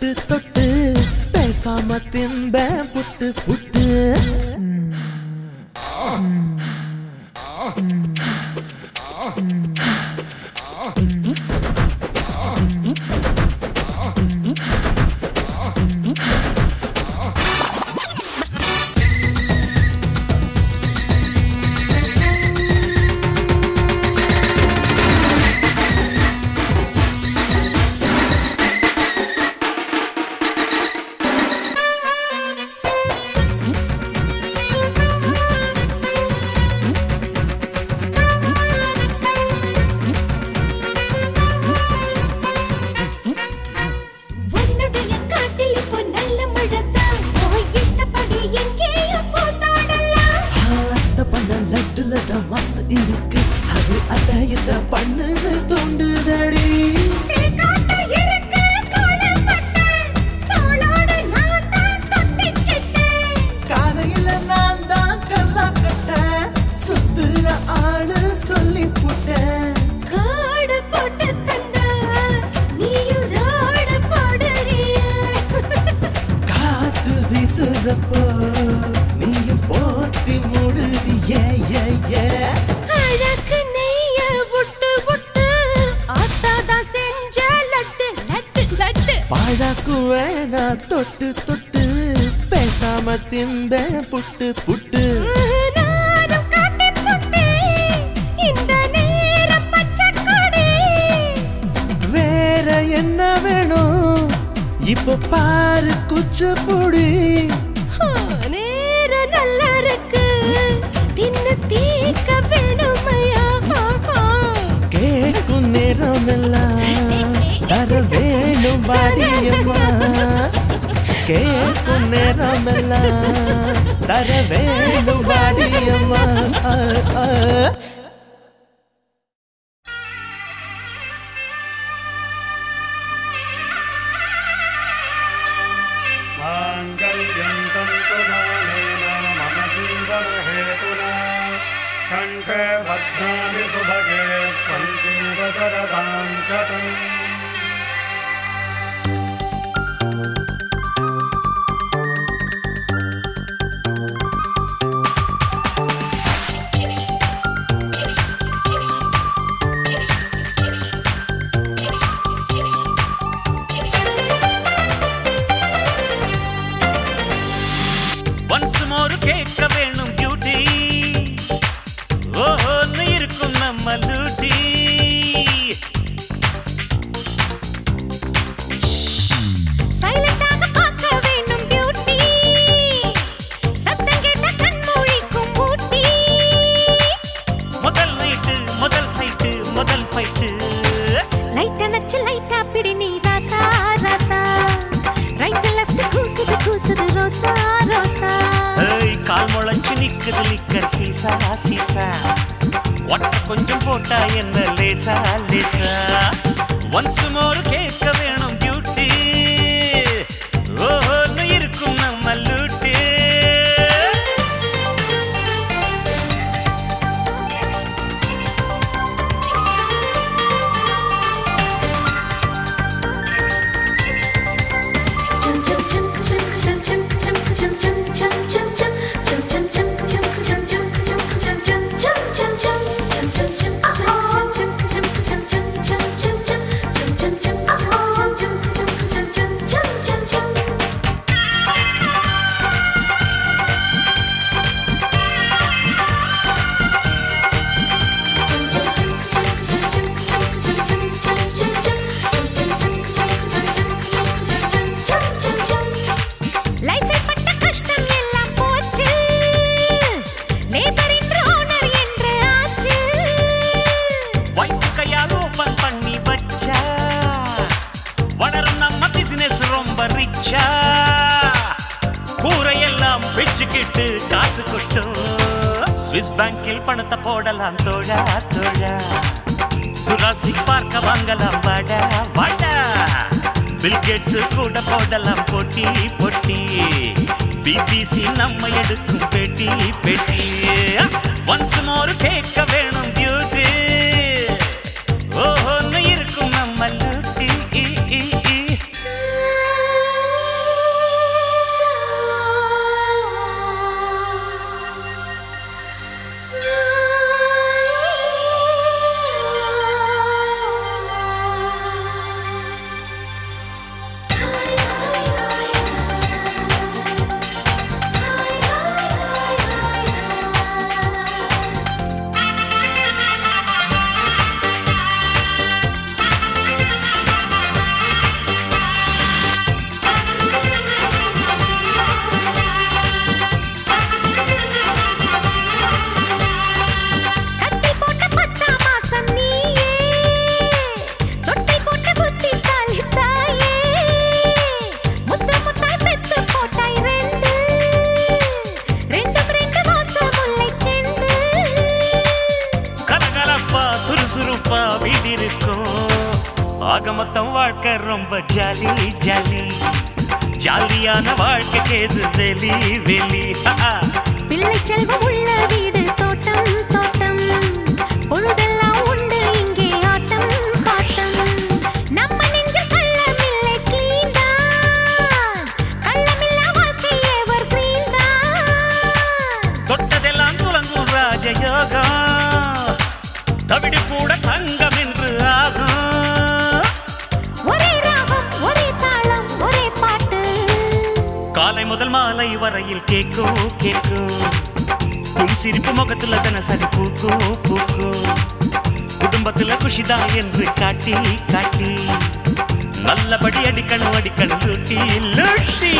தொட்டு தொட்டு பேசாம தின்ப புட்டு புட்டு தொட்டு தொட்டு பேசாம தின்ப புட்டு புட்டு வேற என்ன வேணும் இப்ப பாரு குச்சிப்புடி நேர நல்லா இருக்கு தின்னு தீக்க வேணுமையா கேட்கும் நேரம் எல்லாம் தர வேணும் பாடியம்மா கேட்கும் நேரம் எல்லாம் தர வேணும் பாடியம்மா कंठे भद्राणि सुभगे पञ्चीवशरदां शतम् once more கேட்க வேணும் பியூட்டி ஓஹோ இருக்கும் நம்ம லூட்டி சைலண்டாக பார்க்க வேணும் பியூட்டி சத்தம் கேட்ட கண் மூழிக்கும் பூட்டி முதல் நைட்டு முதல் சைட்டு முதல் ஃபைட்டு லைட் அணைச்சு லைட்டா பிடி நீ ராசா ராசா ரைட் லெஃப்ட் கூசுது கூசுது ரோசா ரோசா ஏய் கால் முளைச்சு நிக்குது நிக்கர் சீசா சீசா ஒட்ட கொஞ்சம் போட்டா என்ன லேசா லேசா once more கேட்க வேணும் பியூட்டி ஓஹோ இருக்கும் நம்ம லூட்டி பிச்சுக்கிட்டு காசு கொட்டும் ஸ்விஸ் பேங்கில் பணத்தை போடலாம் தோழா தோழா சுராசிக் பார்க்க வாங்கலாம் வாடா வாடா பில்கேட்ஸ் கூட போடலாம் போட்டி போட்டி பிபிசி நம்ம எடுக்கும் பேட்டி பேட்டி once more கேட்க வேணும் பியூட்டி ஓஹோ இருக்கும் நம்ம லூட்டி கலகலப்பா சுறுசுறுப்பா வீடிருக்கும் ஆக மொத்தம் வாழ்க்கை ரொம்ப ஜாலி ஜாலி ஜாலியான வாழ்க்கைக்கு எது வெளி வெளி பிள்ளை செல்வம் உள்ள வீடு தோட்டம் தோட்டம் பொழுதெல்லாம் உண்டு இங்கே ஆட்டம் பாட்டம் நம்ம நெஞ்சில் கள்ளமில்லை clean தான் கள்ளமில்லா வாழ்க்கை ever green தான் தொட்டதெல்லாம் துலங்கும் ராஜயோகம் தவிடு கூட தங்கம் என்று ஆகும் ஒரே ராகம் ஒரே தாளம் ஒரே பாட்டு காலை முதல் மாலை வரையில் கேக்கும் கேக்கும் உன் சிரிப்பு முகத்துல தினசரி பூக்கும் பூக்கும் குடும்பத்துல குஷிதா என்று காட்டி காட்டி நல்லபடி அடிக்கணும் அடிக்கணும் லூட்டி லூட்டி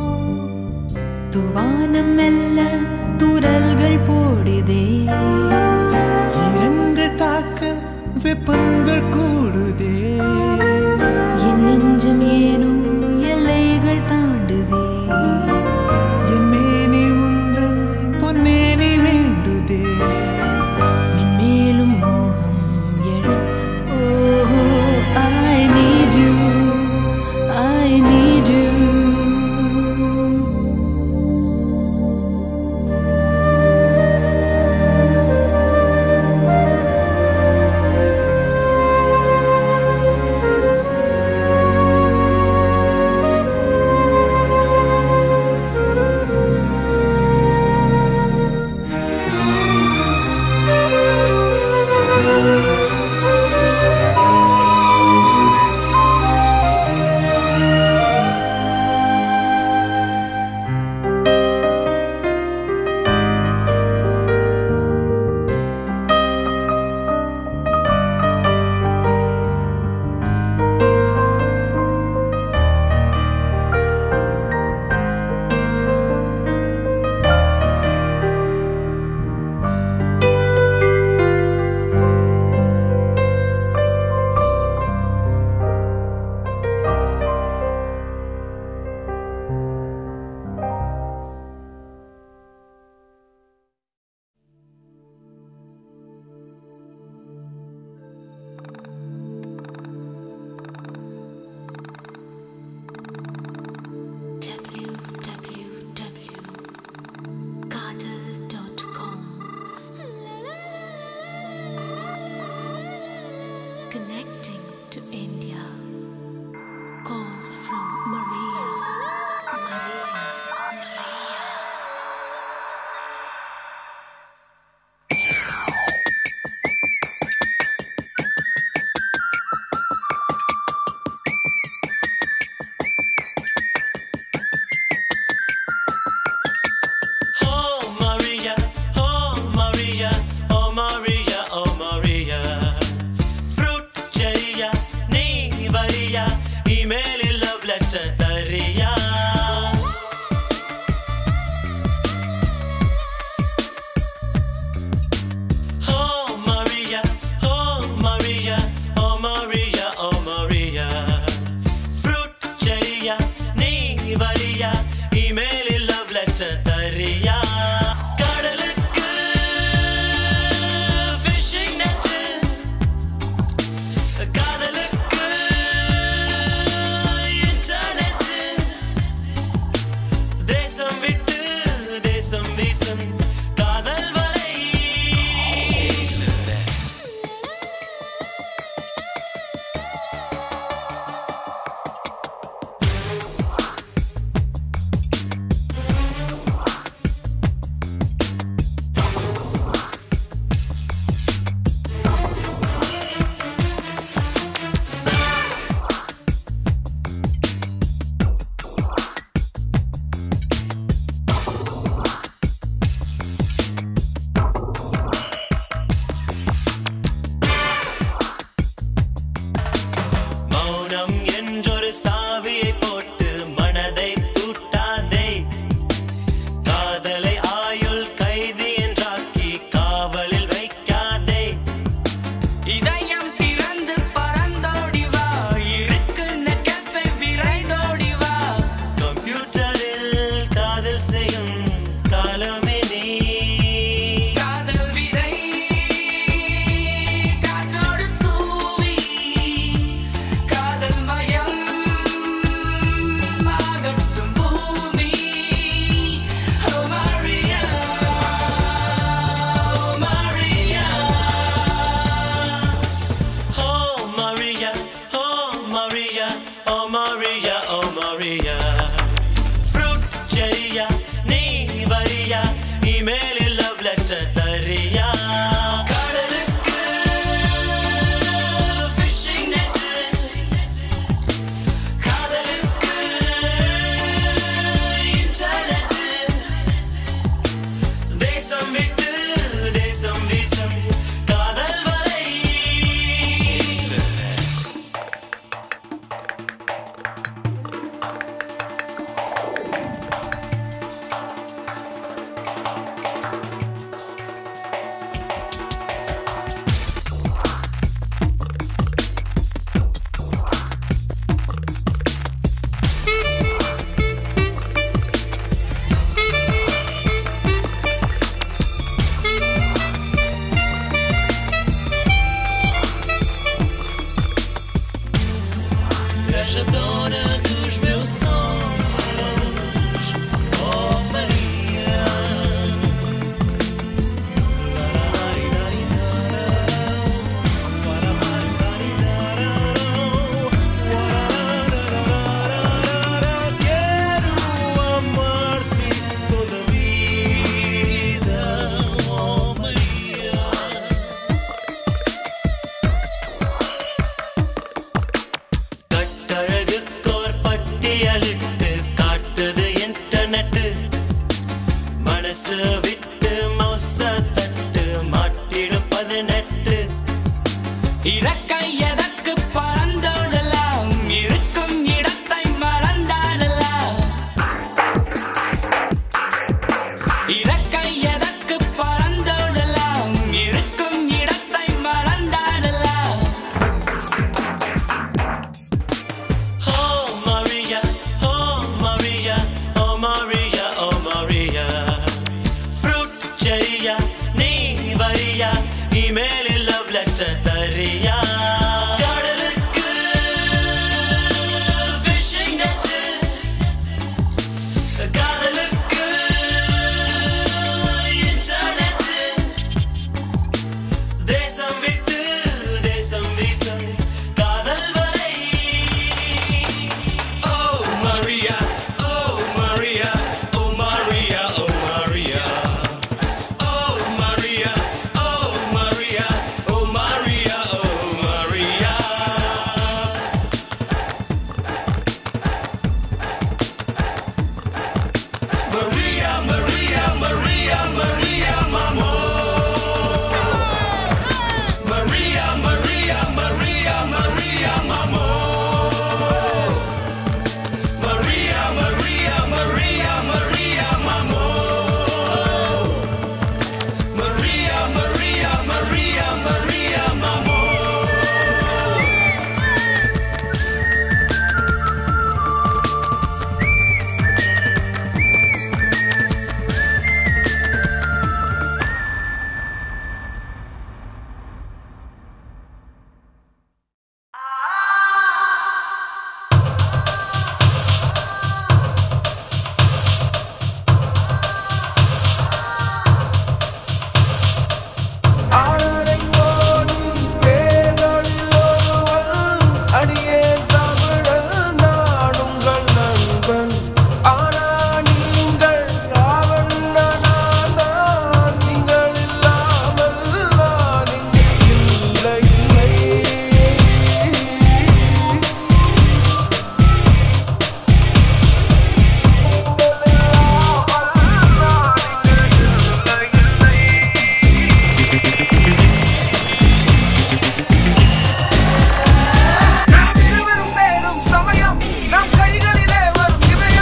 துவானம் மெல்ல துரல்கள் போடுதே சரியா நீ வரியா இமெயிலில் லவ் லெட்டர் தரியா கடலுக்கு fishing net காதலுக்கு internet தேசம் விட்டு தேசம் வீசும் காதல் வலை இருப்பன் ஆனா நீங்கள் அவன் நான் தான் நீங்கள் இல்லாமல் நான் இங்கே இல்லை இல்லை நாம் இருவரும் சேரும் சமயம் நம் கைகளிலே வரும் இமயம்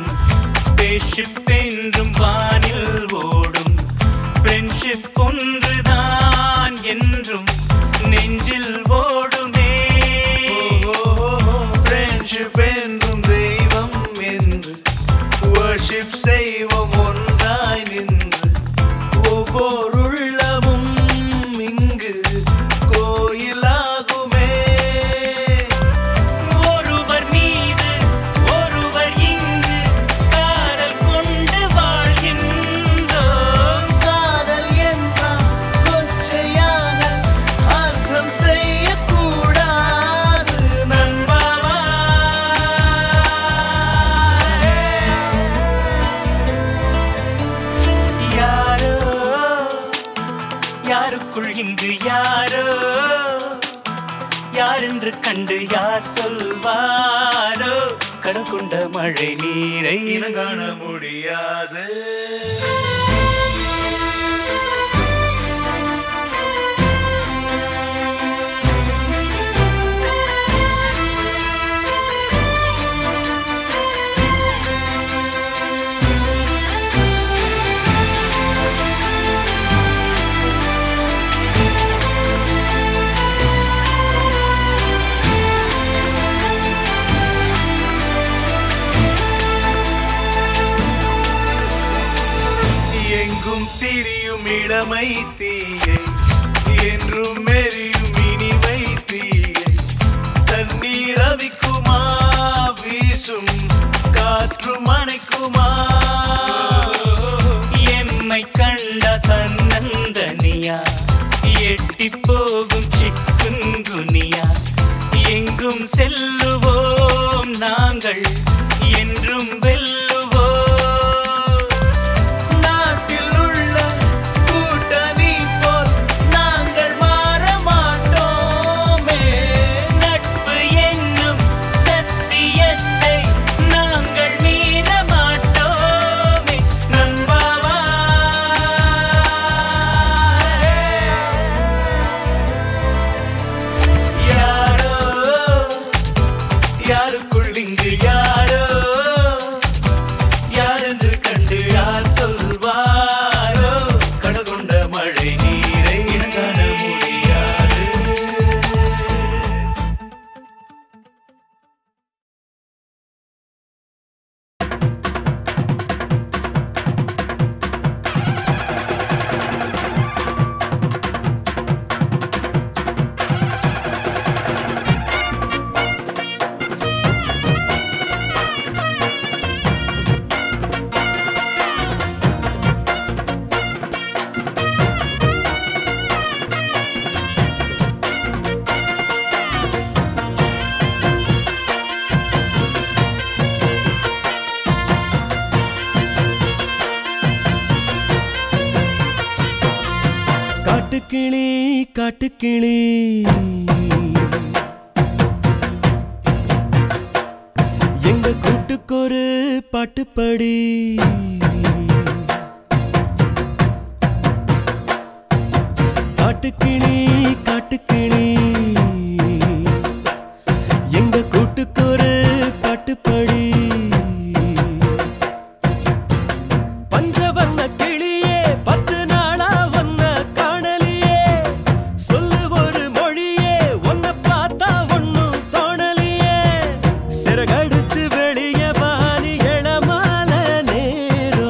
ஓடும் ஸ்பேஸ்ஷிப் என்றும் வானில் ஓடும் ஃப்ரெண்ட்ஷிப் ஒன்றுதான் என்றும் நெஞ்சில் ஓடுமே ஃப்ரெண்ட்ஷிப் என்றும் தெய்வம் என்று வர்ஷிப் செய்வோம் ஒன்றாய் நின்று ஒவ்வொரு உள்ளமும் இங்கு கோயிலாகுமே ஒருவர் மீது ஒருவர் இங்கு காதல் கொண்டு வாழ்கின்றோம் காதல் என்றால் கொச்சையாக அர்த்தம் செய்யக்கூடாது நண்பாவா யாரோ யாருக்குள் இங்கு யாரோ யாரென்று கண்டு யார் சொல்வாரோ கடற்கொண்ட மழை நீரை காண முடியாது எங்கும் திரியும் இளமை தீயை என்றும் எரியும் இனிமை தீயை தண்ணீர் அவிக்குமா வீசும் காற்று மணிக்குமா எம்மை கண்ட தன்னந்தனியா எட்டி போகும் சிக்குங்குனியா எங்கும் செல்லுவோம் நாங்கள் என்றும் வெல்லுவோம் நாட்டில் உள்ள கூட்டணி போல் நாங்கள் மாற மாட்டோமே நட்பு என்னும் சத்தியத்தை நாங்கள் மீற மாட்டோமே நண்பாவா யாரோ யாருக்குள் இங்கு யாரோ யாரென்று கண்டு யார் சொல்வாரோ கடற்கொண்ட மழை நீரை காண முடியாது காட்டுக்கிளி காட்டுக்கிளி எங்க கூட்டுக்கொரு பாட்டுப்படி காட்டுக்கிளி காட்டுக்கிளி எங்க கூட்டுக்கொரு பாட்டுப்படி பஞ்சவர்ண கிளியே பத்து நாளா ஒன்ன காணலியே சொல்லு ஒரு மொழியே ஒன்ன பார்த்தா ஒன்னும் தோணலியே சிறகடிச்சு வெளிய வாணி எழமால நேர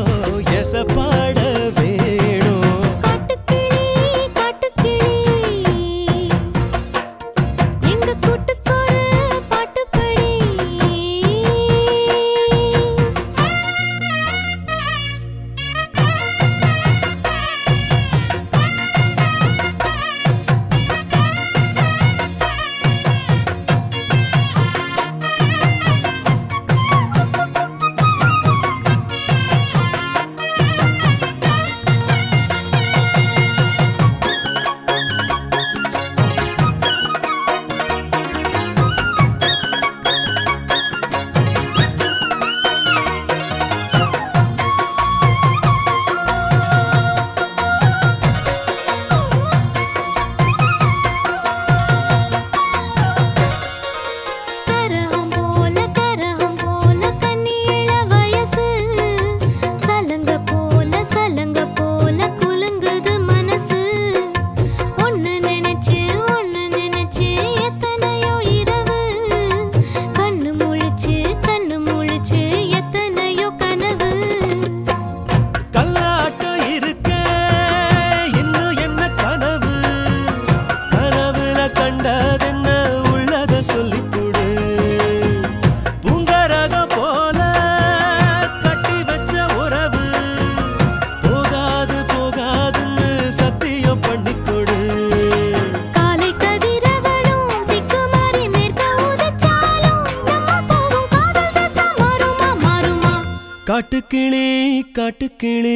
காட்டுக்கிளி காட்டுக்கிளி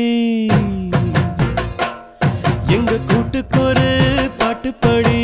எங்க கூட்டுக்கொரு பாட்டுப்படி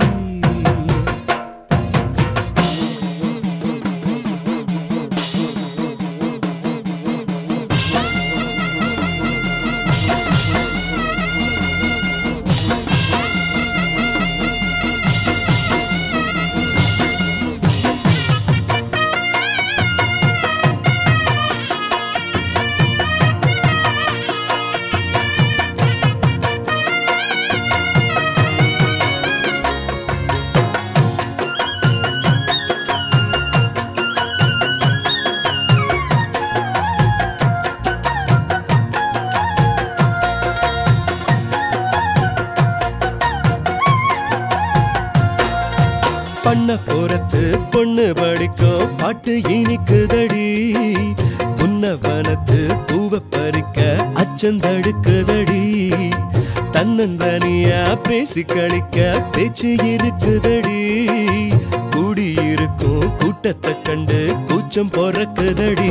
பண்ண போறத்து பொண்ணு படிக்கும் பாட்டு இனிக்குதடி புன்னவனத்து பூவ பறிக்க அச்சந்தடுக்குதடி தன்னந்தனியா பேசி கழிக்க பேச்சு இருக்குதடி கூடியிருக்கும் கூட்டத்தை கண்டு கூச்சம் பொறக்குதடி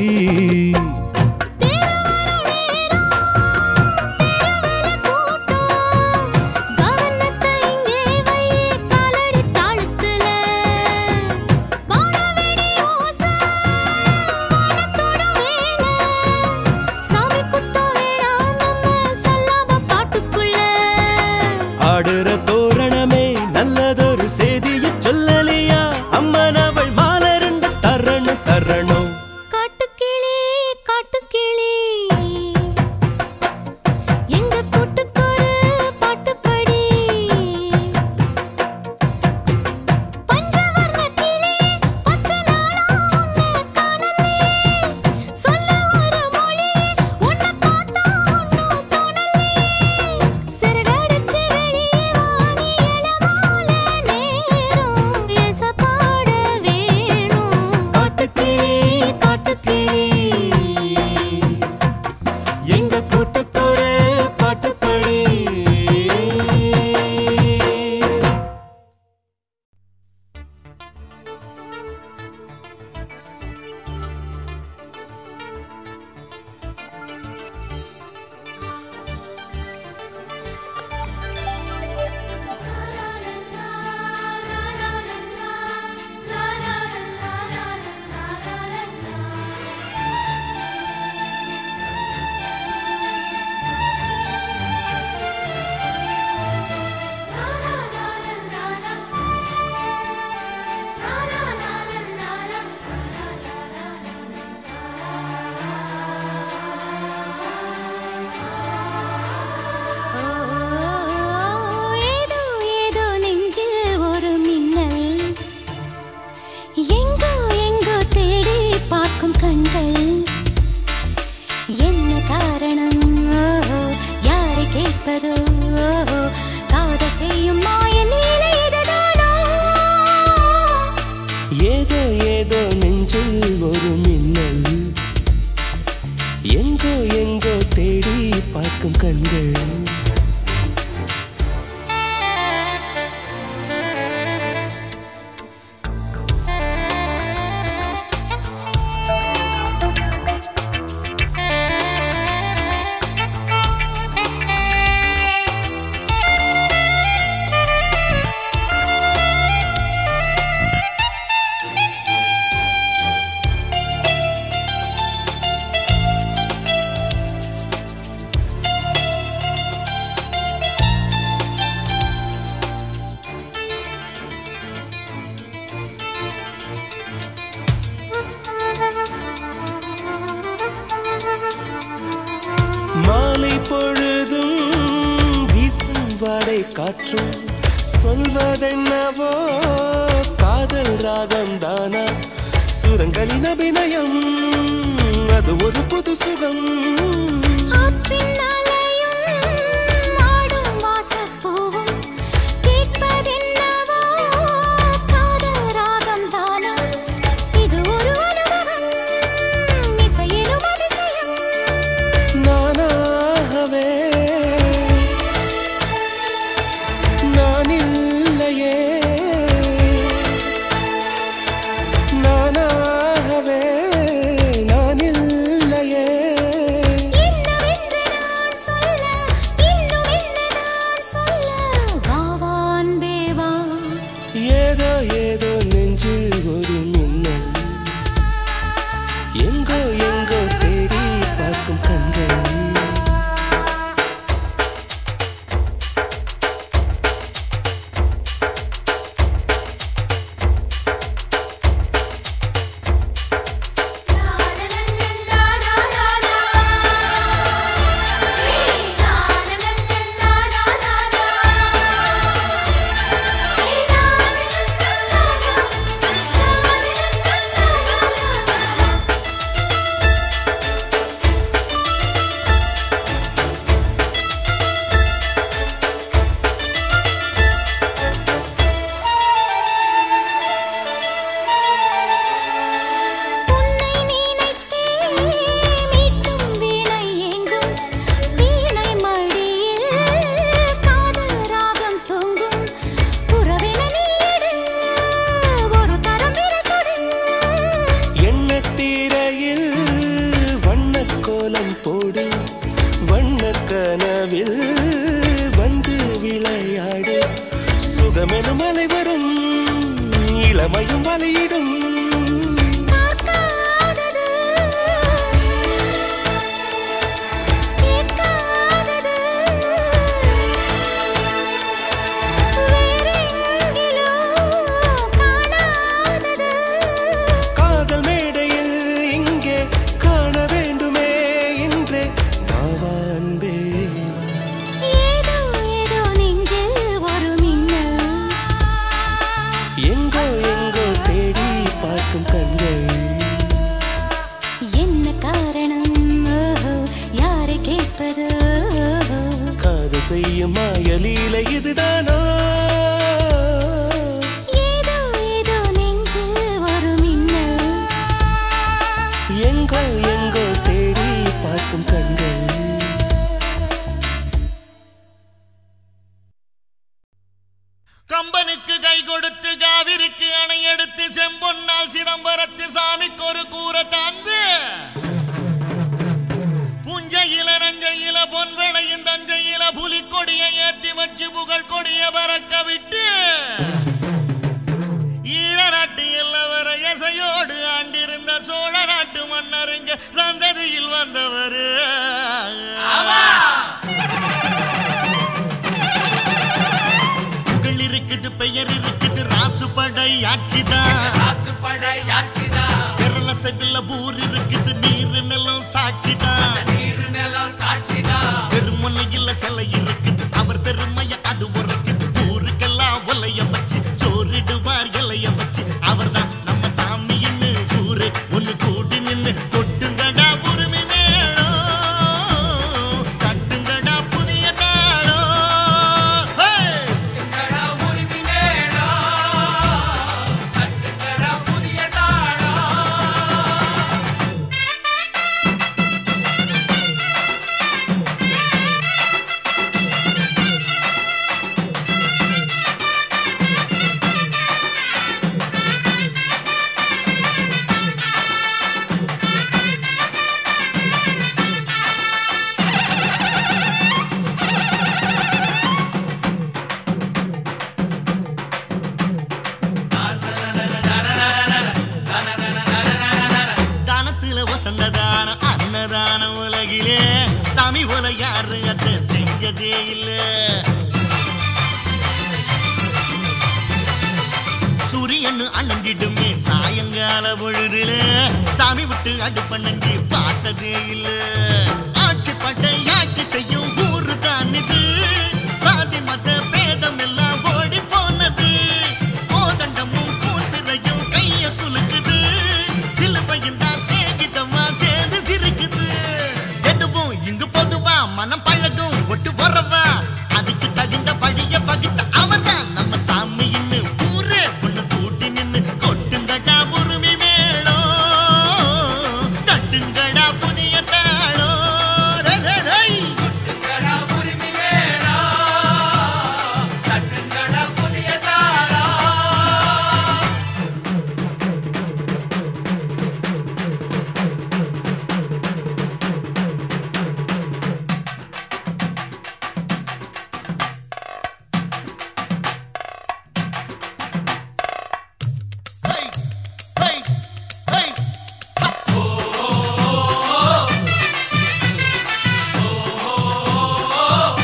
ஆடுற தோரணமே நல்லதொரு செய்திய சொல்லலையா அம்மன் அவள் மாலருண்ட தரணும் தரணும் காட்டுக்கிளி காட்டுக்கிளி எங்க கூட்டுக்கொரு பாட்டுப்படி பஞ்சவர்ண கிளி பத்து நாளா உன்னை காணலையே சொல்ல ஒரு மொழி உன்னை பார்த்தா ஒன்னும் தோணலையே சிறகடிச்சு வெளியே வாணி இளமால நேரம் எசப்பாட வேணும் காட்டுக்கிளி காட்டுக்கிளி எங்க கூட்டத்தோரு பாட்டுப்படி ஏதோ ஏதோ நெஞ்சில் ஒரு மின்னல் எங்கோ எங்கோ தேடி பார்க்கும் கண்கள் என்ன காரணம் ஓஹோ, யாரை கேட்பதோ ஓஹோ, காதல் செய்யும் மாய நீலை இதுதானோ ஏதோ ஏதோ நெஞ்சில் ஒரு மின்னல் எங்கோ எங்கோ தேடி பார்க்கும் கண்கள் மாலை பொழுதும் வீசும் வாடை காற்றும் சொல்வதென்னவோ காதல் ராகம் தானா சுரங்களின் அபிநயம் அது ஒரு புது சுகம் ஆற்றின் அலையும் ஆடும் வாசப்பூவும் கேட்பதென்னவோ காதல் ராகம் தானா இது ஒரு அனுபவம் இசையிலும் அதிசயம் நானாகவே நான் இல்லையே நானாகவே நான் இல்லையே லீலை இதுதானோ ஏதோ ஏதோ நெஞ்சில் ஒரு மின்னல் எங்கோ எங்கோ தேடி பார்க்கும் கண்கள் கம்பனுக்கு கை கொடுத்து காவிரிக்கு அணை எடுத்து செம்பொன்னால் சிதம்பரத்து சாமிக்கு ஒரு கூரை தாந்து புஞ்சையில நஞ்சையில பொன் விளையும் தஞ்சையில புலி கொடியை ஏற்றி வச்சு புகழ் கொடிய பறக்க விட்டு ஈழ நாட்டு எல்லவர எசையோடு ஆண்டிருந்த சோழ நாட்டு மன்னருங்க சந்ததியில் வந்தவர் புகழ் இருக்குது பெயர் இருக்குது ராசுபடை ஆட்சிதான் ராசுபடை ஆட்சிதான் கேரள செவில ஊர் இருக்குது நீர் நிலம் சாட்சிதான் நீர் நிலம் சாட்சிதான் பெருமுனையில் சிலை இருக்குது அவர் பெருமைய அது உரைக்குது ஊருக்கெல்லாம் ஒலைய வச்சு சோறிடுவார் இலைய வச்சு அவர்தான் நம்ம சாமின்னு ஊரு ஒண்ணு கூடி நின்னு கொட்டுங்கடா உரிமை மேளம் கட்டுங்கடா புதிய தாளம் கட்டுங்கடா உரிமை மேளம் கட்டுங்கடா புதிய தாளம் தானத்துல வசந்ததான அன்னதான உலகிலே தமி போல யாரு அத செஞ்சதே இல்ல சூரியன் அணங்கிடுமே சாயங்கால பொழுதுல சாமி விட்டு அடுப்பண்ணங்கி பார்த்ததே இல்ல ஆட்சி பட்டை ஆட்சி செய்யும் ஊரு தான் இது சாதி மத பேதம் எல்லாம் ஓடி போனது கோதண்டமும் கூத்திரையும் கைய குலுக்குது சிலுவையும் தான் சிநேகிதமா சேர்ந்து சிரிக்குது எதுவும் இங்கு பொதுவா மனம் பழகும் ஒட்டு வரவா அதுக்கு தகுந்த வழிய வகுத்த அவர்தான் நம்ம சாமின்னு ஊரே ஒண்ணு கூட்டி நின்னு கொட்டுங்கடா உரிமை மேளம் தட்டுங்கடா புதிய தாளம் ரே, ரே, ரே. கொட்டுங்கடா உரிமை மேளம் தட்டுங்கடா புதிய தாளம் Hey, hey, hey. Ha. Oh, oh, oh, oh.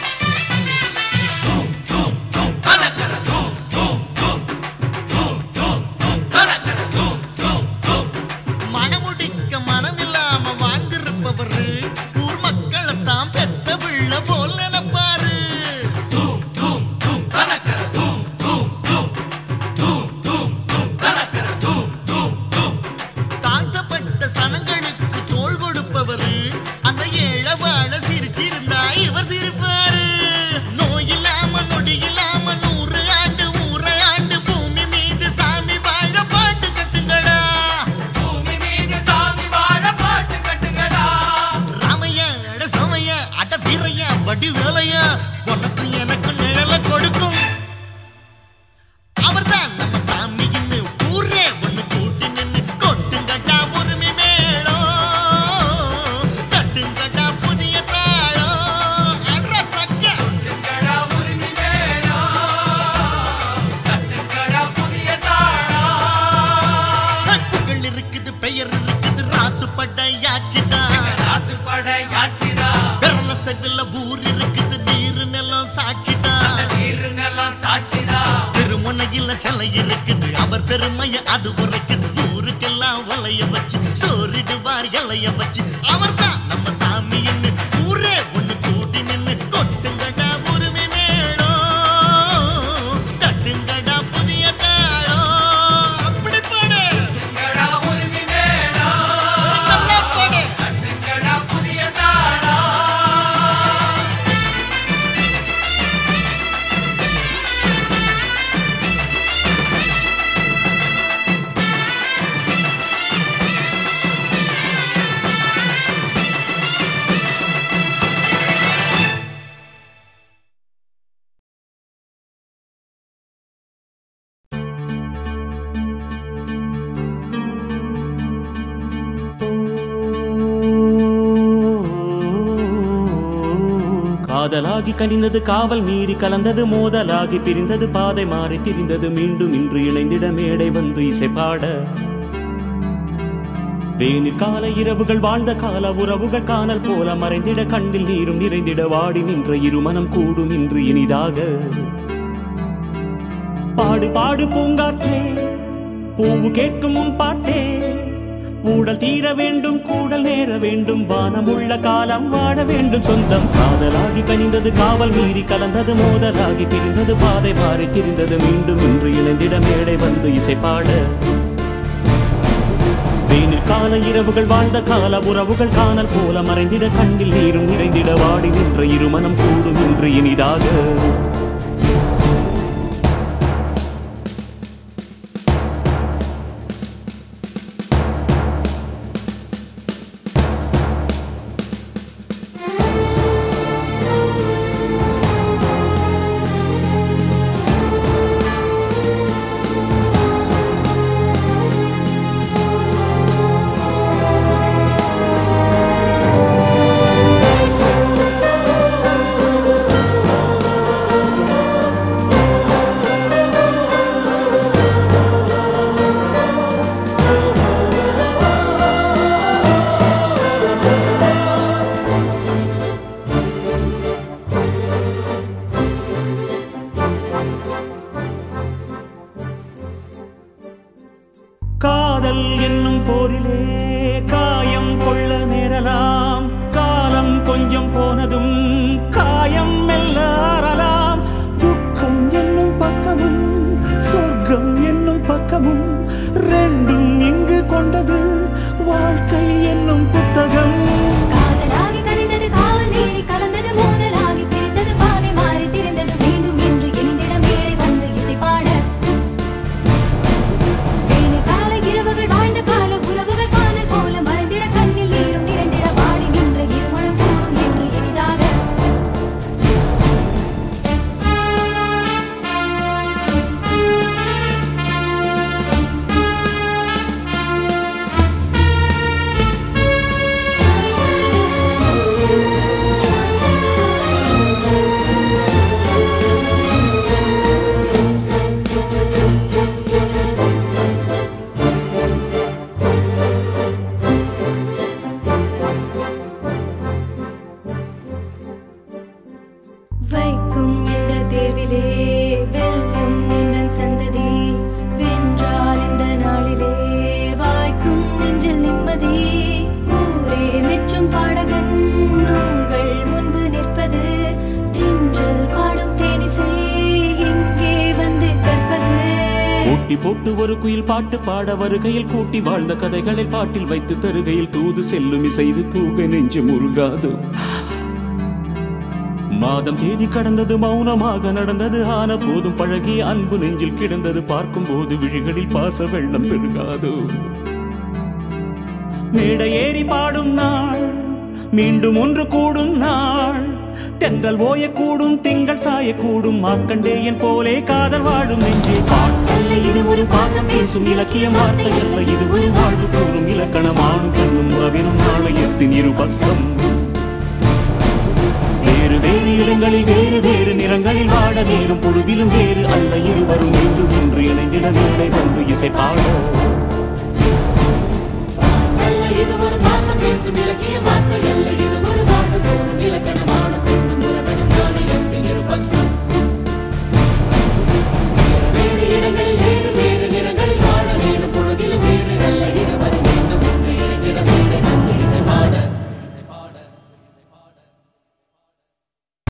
Dum, dum, dum. Kanakara, dum, dum, dum. Dum, dum, dum. Kanakara, dum, dum, dum. மனமுடிக்க மனமில்லாம வாழ்ந்திருப்பவர் ஊர் மக்களைத்தான் பெத்த பிள்ளை போல் நினைப்பாரு தூம் தூம் தூம் கணக்கர தூம் தூம் தூம் தூம் தூம் தூம் கணக்கர தூம் தூம் தூம் தாழ்த்தப்பட்ட சனங்களுக்கு தோள் கொடுப்பவர் அந்த ஏழை வாழ சிரிச்சிருந்தா இவர் சிரிப்பாரு நோய் இல்லாம நொடி இல்லாம நூறு ஆண்டு ஊரை ஆண்டு பூமி மீது சாமி வாழ பாட்டு கட்டுங்கடா பூமி மீது சாமி வாழ பாட்டு கட்டுங்கடா ராமையா அட சமையா அட வீரையா வடி வேலையா உனக்கு எனக்கு நிழல கொடுக்கும் அவர்தான் நம்ம சாமின்னு ஊரே ஒண்ணு கூட்டி நின்னு கொட்டுங்கடா உரிமை மேளம் தட்டுங்கடா புதிய தாளம் அட சக்க கொட்டுங்கடா உரிமை மேளம் தட்டுங்கடா புதிய தாளம் புகழ் இருக்குது பெயர் இருக்குது ராசுபடை ஆட்சிதான் ராசுபடை ஆட்சிதான் விரல செவில ஊர் இருக்குது நீர் நிலம் சாட்சிதான் நீர் நிலம் சாட்சிதான் திருமுனையில் சிலை இருக்குது அவர் பெருமைய அது உரைக்குது ஊருக்கெல்லாம் வலைய வச்சு சோறிடுவார் இலைய வச்சு அவர்தான் நம்ம சாமின்னு ஊரே ஒண்ணு கூட்டி நின்னு கொட்டுங்கடா உரிமை மேளம் தட்டுங்கடா புதிய தாளம் அப்படி பாடு தட்டுங்கடா உரிமை மேளம் நல்லா பாடு தட்டுங்கடா புதிய தாளம் காதலாகி கனிந்தது காவல் மீறி கலந்தது மோதலாகி பிரிந்தது பாதை மாறி திரிந்தது மீண்டும் இன்று இணைந்திட மேடை வந்து இசைப்பாட வேனில் கால இரவுகள் வாழ்ந்த கால உறவுகள் காணல் போல மறைந்திட கண்ணில் நீரும் நிறைந்திட வாடி நின்ற இருமனம் கூடும் இன்று இனிதாக பாடு பாடு பூங்காற்றே பூவு கேட்கும் உன் பாட்டே ஊடல் தீர வேண்டும் கூடல் நேர வேண்டும் வானமுள்ள காலம் வாழ வேண்டும் சொந்தம் காதலாகி கனிந்தது காவல் மீறி கலந்தது மோதலாகி பிரிந்தது பாதை மாறி திரிந்தது மீண்டும் இன்று இணைந்திட மேடை வந்து இசைப்பாட வேனில் கால இரவுகள் வாழ்ந்த கால உறவுகள் காணல் போல மறைந்திட கண்ணில் நீரும் நிறைந்திட வாடி நின்ற இருமனம் கூடும் இன்று இனிதாக காதல் என்னும் போரிலே காயம் கொள்ள நேரலாம் காலம் கொஞ்சம் போனதும் காயம் மெல்ல ஆறலாம் துக்கம் என்னும் பக்கமும் சொர்க்கம் என்னும் பக்கமும் ரெண்டும் இங்கு கொண்டது வாழ்க்கை என்னும் புத்தகம் காதலாகி கனிந்தது காவல் மீறி கலந்தது மோதலாகி பிரிந்தது பாதை மாறி திரிந்தது மீண்டும் இன்று இணைந்திட மேடை வந்து இசைப்பாட இரவுகள் வாழ்ந்த கால உறவுகள் காணல் போல மறைந்திட கண்ணில் நீரும் நிறைந்திட வாடி நின்ற இருமணம் கூடும் என்று இனிதாக வைக்கும் இந்த தேர்விலே வெல்லும் நின்றன் சந்ததி வென்றால் இந்த நாளிலே வாய்க்கும் நெஞ்சில் நிம்மதி ஊரே மெச்சும் பாடகன் உங்கள் முன்பு நிற்பது தென்றல் பாடும் தேனிசை இங்கே வந்து கற்பது போட்டி போட்டு ஒரு குயில் பாட்டு பாட வருகையில் கூட்டி வாழ்ந்த கதைகளை பாட்டில் வைத்து தருகையில் தூது செல்லும் இசைது தூக நெஞ்சு முருகாது மாதம் தேதி கடந்தது மௌனமாக நடந்தது ஆன போதும் பழகிய அன்பு நெஞ்சில் கிடந்தது பார்க்கும் போது விழிகளில் பாச வெள்ளம் பெருகாது மேடை ஏறி பாடும் நாள் மீண்டும் ஒன்று கூடும் நாள் தென்றல் ஓயக்கூடும் திங்கள் சாயக்கூடும் மார்க்கண்டேயன் போலே காதல் வாடும் நெஞ்சே பாட்டல்ல இது ஒரு பாசம் பேசும் இலக்கியம் வார்த்தை அல்ல இது ஒரு வாழ்வு கூறும் இலக்கணம் ஆணும் கண்ணும் உறவினும் நாளையத்தின் இரு பக்கம் வேறு வேறு இடங்களில் வேறு வேறு நிறங்களில் வாட நேரும் பொழுதிலும் வேறு அல்ல இருவரும் மீண்டும் இன்று இணைந்திட மேடை வந்து இசைப்பாட